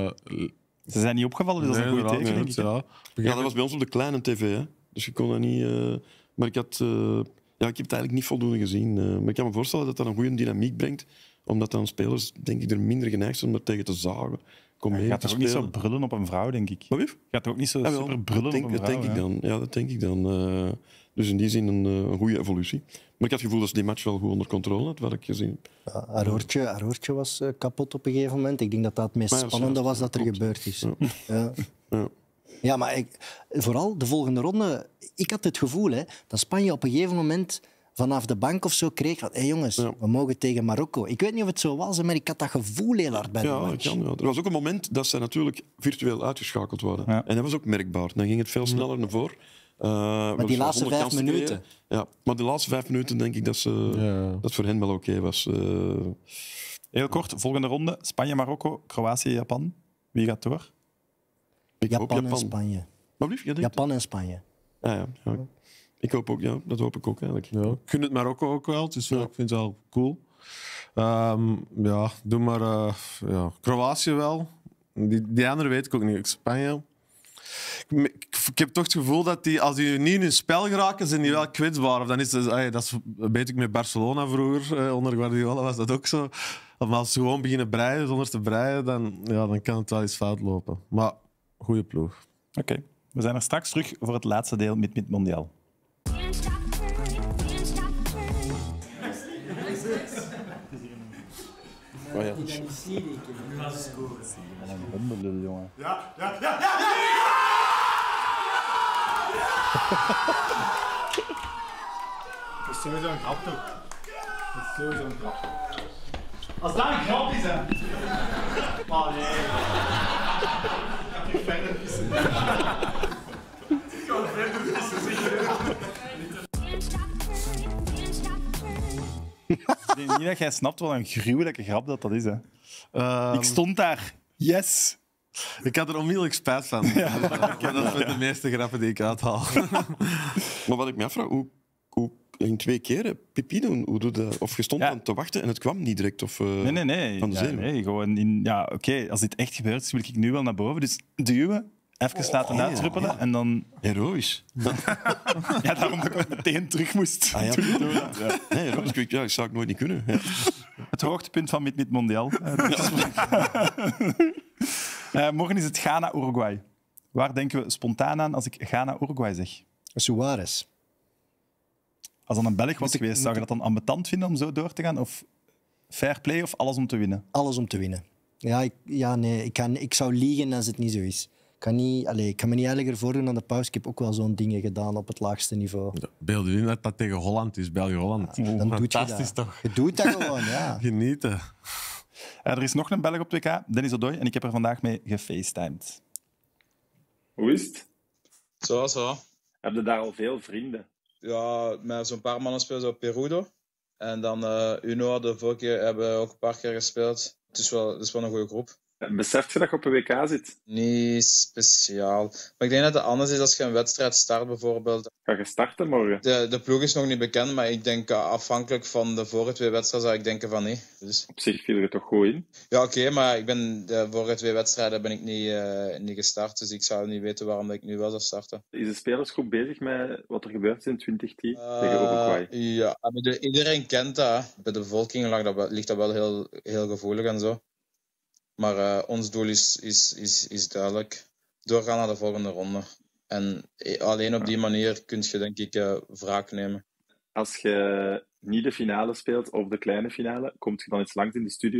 S1: Ze zijn niet opgevallen, dus dat is een goede teken, denk ik.
S2: Ja. ja, dat was bij ons op de kleine tv, hè. Dus je kon dat niet... Uh... Maar ik had... Uh... Ja, ik heb het eigenlijk niet voldoende gezien. Uh, maar ik kan me voorstellen dat dat een goede dynamiek brengt, omdat dan spelers, denk ik, er minder geneigd zijn om er tegen te zagen. Kom
S1: Ja, je
S2: mee
S1: gaat
S2: te
S1: toch ook niet zo
S2: spelen.
S1: brullen op een vrouw, denk ik.
S2: Wat lief?
S1: Je gaat toch ook niet zo
S2: Ja, wel,
S1: super brullen
S2: dat denk,
S1: op een
S2: dat
S1: vrouw.
S2: denk ik
S1: ja.
S2: dan. Ja, dat denk ik dan. Uh, dus in die zin een, uh, een goede evolutie. Maar ik had het gevoel dat ze die match wel goed onder controle had, wat ik gezien.
S6: Ja, haar, oortje, haar oortje was uh, kapot op een gegeven moment. Ik denk dat dat het meest
S2: Maar ja,
S6: spannende
S2: ja,
S6: was dat er
S2: klopt.
S6: gebeurd is.
S2: Ja.
S6: Ja.
S2: Ja.
S6: Ja, maar ik, vooral de volgende ronde. Ik had het gevoel hè, dat Spanje op een gegeven moment vanaf de bank of zo kreeg van hé hey jongens,
S2: Ja.
S6: we mogen tegen Marokko. Ik weet niet of het zo was, maar ik had dat gevoel heel hard bij de
S2: Ja, dat
S6: match.
S2: kan, ja. Er was ook een moment dat ze natuurlijk virtueel uitgeschakeld waren.
S1: Ja.
S2: En dat was ook merkbaar. Dan ging het veel sneller naar voren. Uh,
S6: Maar die laatste vijf minuten.
S2: Ja, maar de laatste vijf minuten denk ik dat, ze,
S5: Ja.
S2: dat voor hen wel oké was. Uh,
S1: Heel kort, volgende ronde. Spanje, Marokko, Kroatië, Japan. Wie gaat door?
S2: ik hoop
S6: Japan en
S2: Japan.
S6: Spanje.
S2: Wat lief, je denkt?
S6: Japan en Spanje.
S2: Ja, ja, ja. Ik hoop ook, ja, dat hoop ik ook eigenlijk.
S5: Ja, ik gun het Marokko ook wel, dus ja, ik vind het wel cool. Um, ja, doe maar uh, ja. Kroatië wel. Die, die andere weet ik ook niet. Spanje. Ik, ik, ik heb toch het gevoel dat die, als die niet in hun spel geraken, zijn die wel kwetsbaar. Of dan is het, ay, dat is, weet ik met Barcelona vroeger, eh, onder Guardiola was dat ook zo. Maar als ze gewoon beginnen breien zonder te breien, dan, ja, dan kan het wel eens fout lopen. Maar goede ploeg.
S1: Oké, okay. We zijn er straks terug voor het laatste deel met Mid Mondial.
S2: Oh, ja.
S1: Een hondenlul, jongen.
S4: Ja, ja, ja, ja, ja!
S3: Dat is sowieso een grap, toch? Dat is sowieso een grap.
S4: Als dat een grap is, hè. Oh nee. Ik ga niet verder vissen. Ik ga verder vissen, zeker.
S1: Ik denk niet dat jij snapt wat een gruwelijke grap dat dat is. Hè.
S5: Um,
S1: Ik stond daar. Yes!
S5: Ik had er onmiddellijk spijt van. Ja, dat is met de meeste grappen die ik uithaal.
S2: Maar wat ik me afvraag, hoe, hoe in twee keer pipi doen? Hoe doe je, of je stond
S1: Ja.
S2: aan te wachten en het kwam niet direct? Of, uh,
S1: Nee, nee, nee.
S2: Van de
S1: Ja,
S2: zenuw.
S1: nee gewoon in, ja, oké, okay, als dit echt gebeurt, is, wil ik nu wel naar boven. Dus duwen, even laten
S2: ja,
S1: uitruppelen
S2: ja.
S1: en dan...
S2: Heroïs.
S1: Ja, daarom dat ik meteen terug moest.
S2: Ah, ja.
S1: Toen ik door had, ja.
S2: Nee, heroïs. Ik- Ja, dat zou ik nooit niet kunnen. Ja.
S1: Het hoogtepunt van Mid-Mid Mondial. Uh, morgen is het Ghana-Uruguay. Waar denken we spontaan aan als ik Ghana-Uruguay zeg?
S6: Suarez.
S1: Als dan een Belg was geweest, zou je dat dan ambetant vinden om zo door te gaan? Of fair play of alles om te winnen?
S6: Alles om te winnen. Ja, ik, ja nee, ik, kan, ik zou liegen als het niet zo is. Ik kan, niet, allez, ik kan me niet eerlijker voordoen dan de pauze. Ik heb ook wel zo'n dingen gedaan op het laagste niveau.
S5: Beeld je in dat dat tegen Holland is, België-Holland.
S6: Dan doe je
S5: Fantastisch
S6: dat.
S5: toch?
S6: Je doet dat gewoon, ja.
S5: Genieten.
S1: Uh, er is nog een Belg op twee K, Dennis Odoi, en ik heb er vandaag mee gefacetimed.
S10: Hoe is het?
S11: Zo, zo.
S10: Heb je daar al veel vrienden?
S11: Ja, met zo'n paar mannen spelen ze op Perudo. En dan uh, Uno, de vorige keer, hebben we ook een paar keer gespeeld. Het is wel, het is wel een goede groep.
S10: Beseft je dat je op een W K zit?
S11: Niet speciaal. Maar ik denk dat het anders is als je een wedstrijd start, bijvoorbeeld.
S10: Ga je starten morgen?
S11: De, de ploeg is nog niet bekend, maar ik denk uh, afhankelijk van de vorige twee wedstrijden zou ik denken van nee. Dus...
S10: Op zich viel je toch goed in?
S11: Ja, oké, okay, maar ik ben, de vorige twee wedstrijden ben ik niet, uh, niet gestart. Dus ik zou niet weten waarom dat ik nu wel zou starten.
S10: Is de spelersgroep bezig met wat er gebeurd is in twintig tien
S11: Uh,
S10: tegen Uruguay?
S11: Ja, maar de, iedereen kent dat. Hè. Bij de bevolking ligt dat wel, ligt dat wel heel, heel gevoelig en zo. Maar uh, ons doel is, is, is, is duidelijk. Doorgaan naar de volgende ronde. En alleen op die manier kun je, denk ik, uh, wraak nemen.
S10: Als je niet de finale speelt of de kleine finale, kom je dan eens langs in de studio?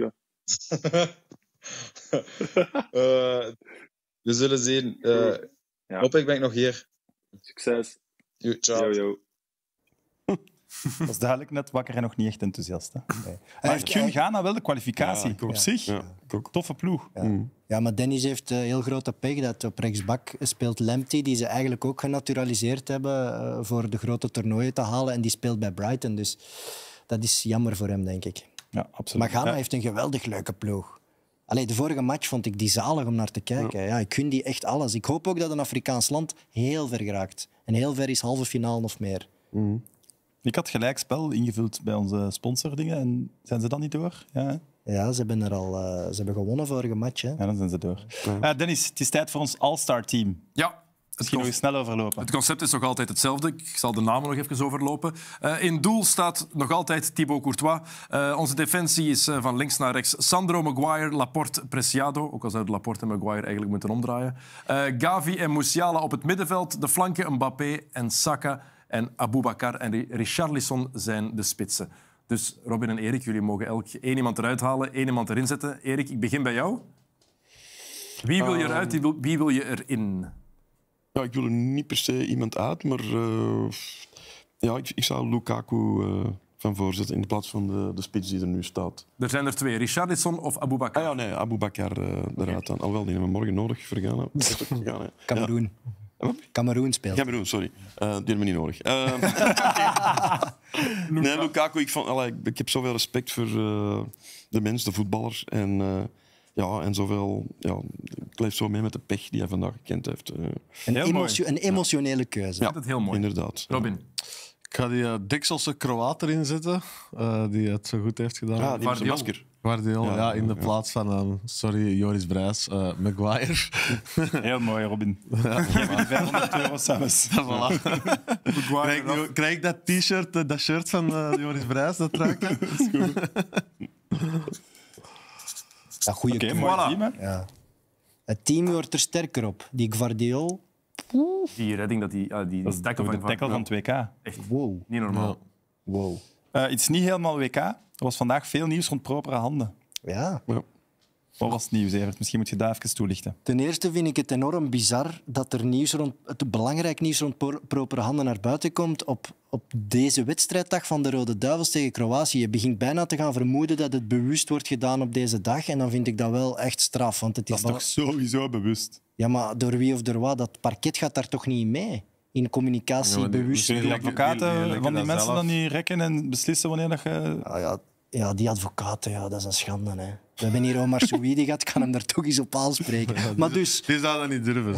S11: uh, we zullen zien. Uh,
S10: ja.
S11: Hopelijk ben ik nog hier.
S10: Succes.
S11: Yo, ciao.
S10: Yo, yo.
S1: Dat is duidelijk net wakker en nog niet echt enthousiast. Hè? Nee. Maar ik gun Ghana wel de kwalificatie. Ja, op ja. zich, ja, toffe ploeg.
S6: Ja. Mm. ja, maar Dennis heeft uh, heel grote pech dat op rechtsbak speelt Lamptey, die ze eigenlijk ook genaturaliseerd hebben uh, voor de grote toernooien te halen. En die speelt bij Brighton, dus dat is jammer voor hem, denk ik.
S1: Ja, absoluut.
S6: Maar Ghana
S1: ja.
S6: heeft een geweldig leuke ploeg. Allee, de vorige match vond ik die zalig om naar te kijken. Ja. Ja, ik gun die echt alles. Ik hoop ook dat een Afrikaans land heel ver geraakt. En heel ver is halve finale of meer.
S1: Mm. Ik had gelijk spel ingevuld bij onze sponsordingen. En zijn ze dan niet door? Ja,
S6: ja ze hebben er al uh, ze hebben gewonnen vorige match. Hè?
S1: Ja, dan zijn ze door. Ja. Uh, Dennis, het is tijd voor ons All-Star team.
S7: Ja.
S1: Misschien nog eens snel overlopen.
S7: Het concept is nog altijd hetzelfde. Ik zal de namen nog even overlopen. Uh, in doel staat nog altijd Thibaut Courtois. Uh, onze defensie is uh, van links naar rechts Sandro, Maguire, Laporte, Preciado. Ook al zouden Laporte en Maguire eigenlijk moeten omdraaien. Uh, Gavi en Musiala op het middenveld. De flanken Mbappé en Saka. En Aboubakar en Richarlison zijn de spitsen. Dus Robin en Erik, jullie mogen elk één iemand eruit halen, één iemand erin zetten. Erik, ik begin bij jou. Wie wil je eruit, wie wil, wie wil je erin?
S2: Ja, ik wil er niet per se iemand uit, maar uh, ja, ik, ik zou Lukaku uh, van voorzetten in plaats van de, de spits die er nu staat.
S7: Er zijn er twee, Richarlison of Aboubakar?
S2: Ah, ja, nee, Aboubakar uh, eruit dan. Alhoewel, die hebben we morgen nodig voor Ghana.
S6: Cameroen.
S2: Ja.
S6: Cameroen speelt.
S2: Cameroen, sorry. Uh, die hebben we niet nodig. Uh, nee, Lukaku, ik, vond, allee, ik heb zoveel respect voor uh, de mens, de voetballer. En, uh, ja, en zoveel... Ja, ik leef zo mee met de pech die hij vandaag gekend heeft. Uh.
S6: Een, emotio een emotionele keuze.
S2: Ja,
S7: dat is heel mooi.
S2: Inderdaad.
S7: Robin?
S5: Ik ga die uh, Dikselse Kroaat erin zetten, uh, die het zo goed heeft gedaan.
S2: Ja, die heeft een masker.
S5: Guardiol, ja, ja, in de ja. plaats van, um, sorry, Joris Brijs, uh, Maguire.
S1: Heel mooi, Robin. Ja. vijfhonderd euro zelfs.
S5: Ja, voilà. krijg, krijg ik dat t-shirt, uh, dat shirt van uh, Joris Brijs, dat truikje? Dat is goed.
S6: Ja, goeie
S1: okay, mooi voilà. team, hè?
S6: Ja. Het team wordt er sterker op. Die Guardiol...
S7: Die redding, dat die, uh, die
S1: dat is tackle van, de tackle van het W K.
S7: Echt
S6: wow.
S7: Niet normaal.
S6: Ja. Wow.
S1: Uh, het is niet helemaal W K. Er was vandaag veel nieuws rond propere handen.
S6: Ja.
S1: ja. Wat was het nieuws, Evert? Misschien moet je daar even toelichten.
S6: Ten eerste vind ik het enorm bizar dat er nieuws rond, het belangrijk nieuws rond propere handen naar buiten komt op, op deze wedstrijddag van de Rode Duivels tegen Kroatië. Je begint bijna te gaan vermoeden dat het bewust wordt gedaan op deze dag. En dan vind ik dat wel echt straf. Want het is
S1: dat is toch sowieso bewust?
S6: Ja, maar door wie of door wat? Dat parket gaat daar toch niet mee? In communicatie ja, bewust.
S1: Die, die advocaten die, die, die van die mensen zelf. Dan niet rekken en beslissen wanneer dat je...
S6: Ah, ja, ja, die advocaten, ja, dat is een schande. Hè. We hebben hier Omar Souidi gehad, kan hem daar toch eens op aanspreken. Ja,
S5: die,
S6: maar dus...
S5: die zou dat niet durven.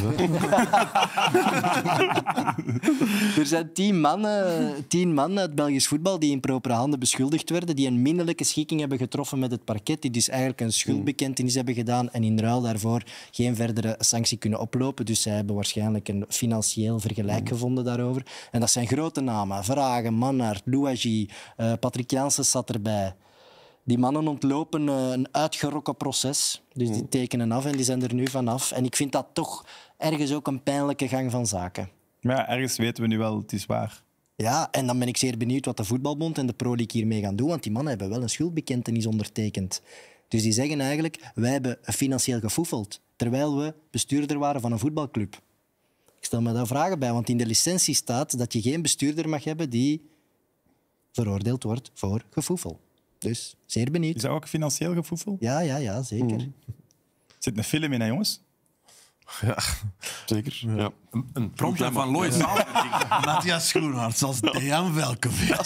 S6: Er zijn tien mannen, tien mannen uit Belgisch voetbal die in propere handen beschuldigd werden, die een minderlijke schikking hebben getroffen met het parket, die dus eigenlijk een schuldbekentenis hebben gedaan en in ruil daarvoor geen verdere sanctie kunnen oplopen. Dus zij hebben waarschijnlijk een financieel vergelijk gevonden daarover. En dat zijn grote namen. Verhagen, Mannaert, Louagie, uh, Patrick Janssens zat erbij. Die mannen ontlopen uh, een uitgerokken proces. Dus die tekenen af en die zijn er nu vanaf. En ik vind dat toch ergens ook een pijnlijke gang van zaken.
S1: Maar ja, ergens weten we nu wel, het is waar.
S6: Ja, en dan ben ik zeer benieuwd wat de Voetbalbond en de Pro League hiermee gaan doen, want die mannen hebben wel een schuldbekentenis ondertekend. Dus die zeggen eigenlijk, wij hebben financieel gefoefeld, terwijl we bestuurder waren van een voetbalclub. Ik stel me daar vragen bij, want in de licentie staat dat je geen bestuurder mag hebben die veroordeeld wordt voor gefoefel. Dus, zeer benieuwd.
S1: Is dat ook financieel gefoefel?
S6: Ja, ja, ja, zeker.
S1: Mm. Er zit een film in, hè, jongens?
S2: Ja, zeker. Ja.
S7: Een, een prompter van Lois Zaal.
S5: Matthias Schoenhardt als Dejan Velkovic.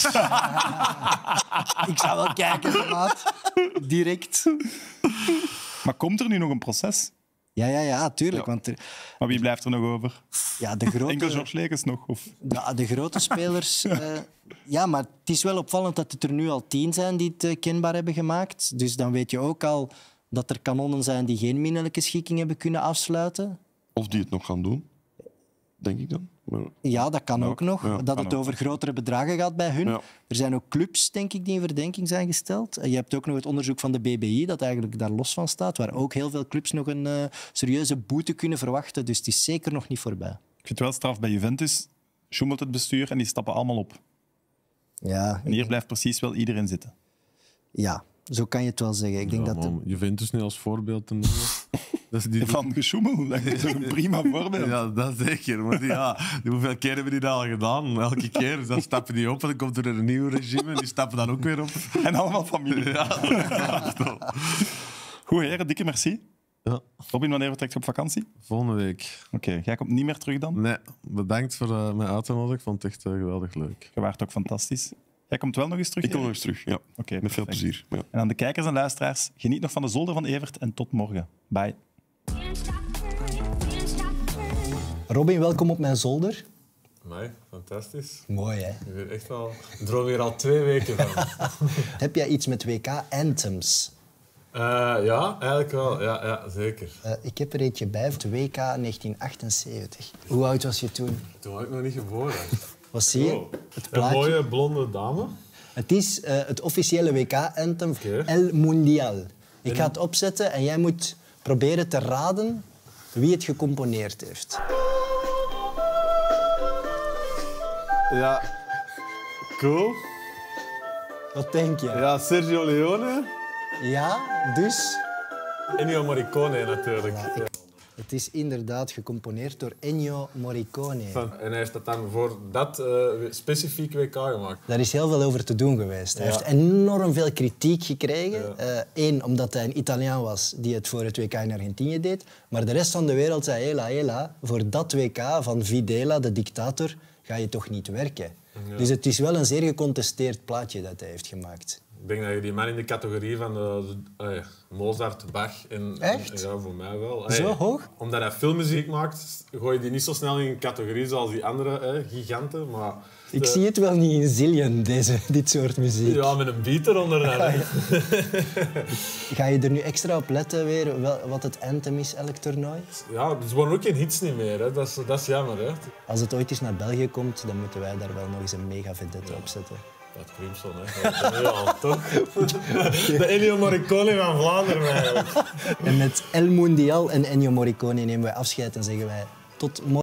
S6: Ik zou wel kijken, maat. Direct.
S1: Maar komt er nu nog een proces?
S6: Ja, ja, ja, tuurlijk.
S2: Ja.
S6: Want er...
S1: Maar wie blijft er nog over?
S6: Ja, de grote...
S1: Enkel George Lekens nog? Of?
S6: Ja, de grote spelers... uh... Ja, maar het is wel opvallend dat het er nu al tien zijn die het uh, kenbaar hebben gemaakt. Dus dan weet je ook al dat er kanonnen zijn die geen minderlijke schikking hebben kunnen afsluiten.
S2: Of die het nog gaan doen, denk ik dan. Maar...
S6: Ja, dat kan ook, ook nog.
S2: Ja,
S6: dat het over ook. grotere bedragen gaat bij hun.
S2: Ja.
S6: Er zijn ook clubs, denk ik, die in verdenking zijn gesteld. Je hebt ook nog het onderzoek van de B B I, dat eigenlijk daar los van staat, waar ook heel veel clubs nog een uh, serieuze boete kunnen verwachten. Dus het is zeker nog niet voorbij.
S1: Ik vind het wel straf bij Juventus. Sjoemelt het bestuur en die stappen allemaal op.
S6: Ja,
S1: en hier denk... blijft precies wel iedereen zitten.
S6: Ja, zo kan je het wel zeggen. Ik denk
S5: ja,
S6: dat de...
S5: Juventus nu als voorbeeld te noemen. Dat is die...
S1: Van Geschoemel, dat is toch een prima voorbeeld.
S5: Ja, dat zeker. Maar die, ja, die, hoeveel keer hebben die dat al gedaan? Elke keer. Dus dan stappen die op en dan komt er een nieuw regime en die stappen dan ook weer op.
S1: En allemaal familie.
S5: Ja,
S1: goed, heren, dikke merci.
S5: Ja.
S1: Robin, wanneer vertrekt je op vakantie?
S5: Volgende week.
S1: Oké, okay, jij komt niet meer terug dan?
S5: Nee, bedankt voor uh, mij uit te nodigen. Ik vond het echt uh, geweldig leuk.
S1: Je waart ook fantastisch. Jij komt wel nog eens terug?
S2: Ik kom nog eens terug, ja.
S1: Okay,
S2: met veel plezier. Ja.
S1: En aan de kijkers en luisteraars, geniet nog van de zolder van Evert en tot morgen. Bye.
S6: Robin, welkom op mijn zolder.
S12: Amai, fantastisch.
S6: Mooi, hè?
S12: Ik ben echt al... Ik droom hier al twee weken van.
S6: Heb jij iets met W K-anthems?
S12: Uh, ja, eigenlijk wel. Ja, ja zeker.
S6: Uh, ik heb er eentje bij, het W K negentien achtenzeventig. Hoe oud was je toen?
S12: Toen was ik nog niet geboren.
S6: Wat zie je?
S12: Oh.
S6: Het plaatje.
S12: Een mooie blonde dame.
S6: Het is uh, het officiële W K-anthem, okay. El Mundial. Ik ga het opzetten en jij moet proberen te raden wie het gecomponeerd heeft.
S12: Ja, cool.
S6: Wat denk je?
S12: Ja, Sergio Leone.
S6: Ja, dus?
S12: Ennio Morricone natuurlijk.
S6: Ja, ik... Het is inderdaad gecomponeerd door Ennio Morricone.
S12: En hij heeft dat dan voor dat uh, specifiek W K gemaakt.
S6: Daar is heel veel over te doen geweest. Hij ja. heeft enorm veel kritiek gekregen. Eén, ja. uh, omdat hij een Italiaan was die het voor het W K in Argentinië deed. Maar de rest van de wereld zei, hela, hela, voor dat W K van Videla, de dictator, ga je toch niet werken. Ja. Dus het is wel een zeer gecontesteerd plaatje dat hij heeft gemaakt.
S12: Ik denk dat je die man in de categorie van de, de, uh, Mozart, Bach... En,
S6: echt?
S12: Ja, voor mij wel.
S6: Zo
S12: uh,
S6: hoog?
S12: Omdat hij filmmuziek maakt, gooi je die niet zo snel in een categorie zoals die andere uh, giganten. Maar
S6: ik
S12: de...
S6: zie het wel niet in Zillion, deze, dit soort muziek.
S12: Ja, met een beat eronder. Ja, ja.
S6: Ga je er nu extra op letten weer, wel, wat het anthem is, elk toernooi?
S12: Ja, ze worden ook geen hits niet meer. Hè. Dat, is, dat is jammer. Hè.
S6: Als het ooit eens naar België komt, dan moeten wij daar wel nog eens een mega vedette ja. op zetten.
S12: Dat Crimson, hè. Dat is nu al, toch? De Ennio Morricone van Vlaanderen, eigenlijk.
S6: En met El Mundial en Ennio Morricone nemen wij afscheid en zeggen wij tot morgen.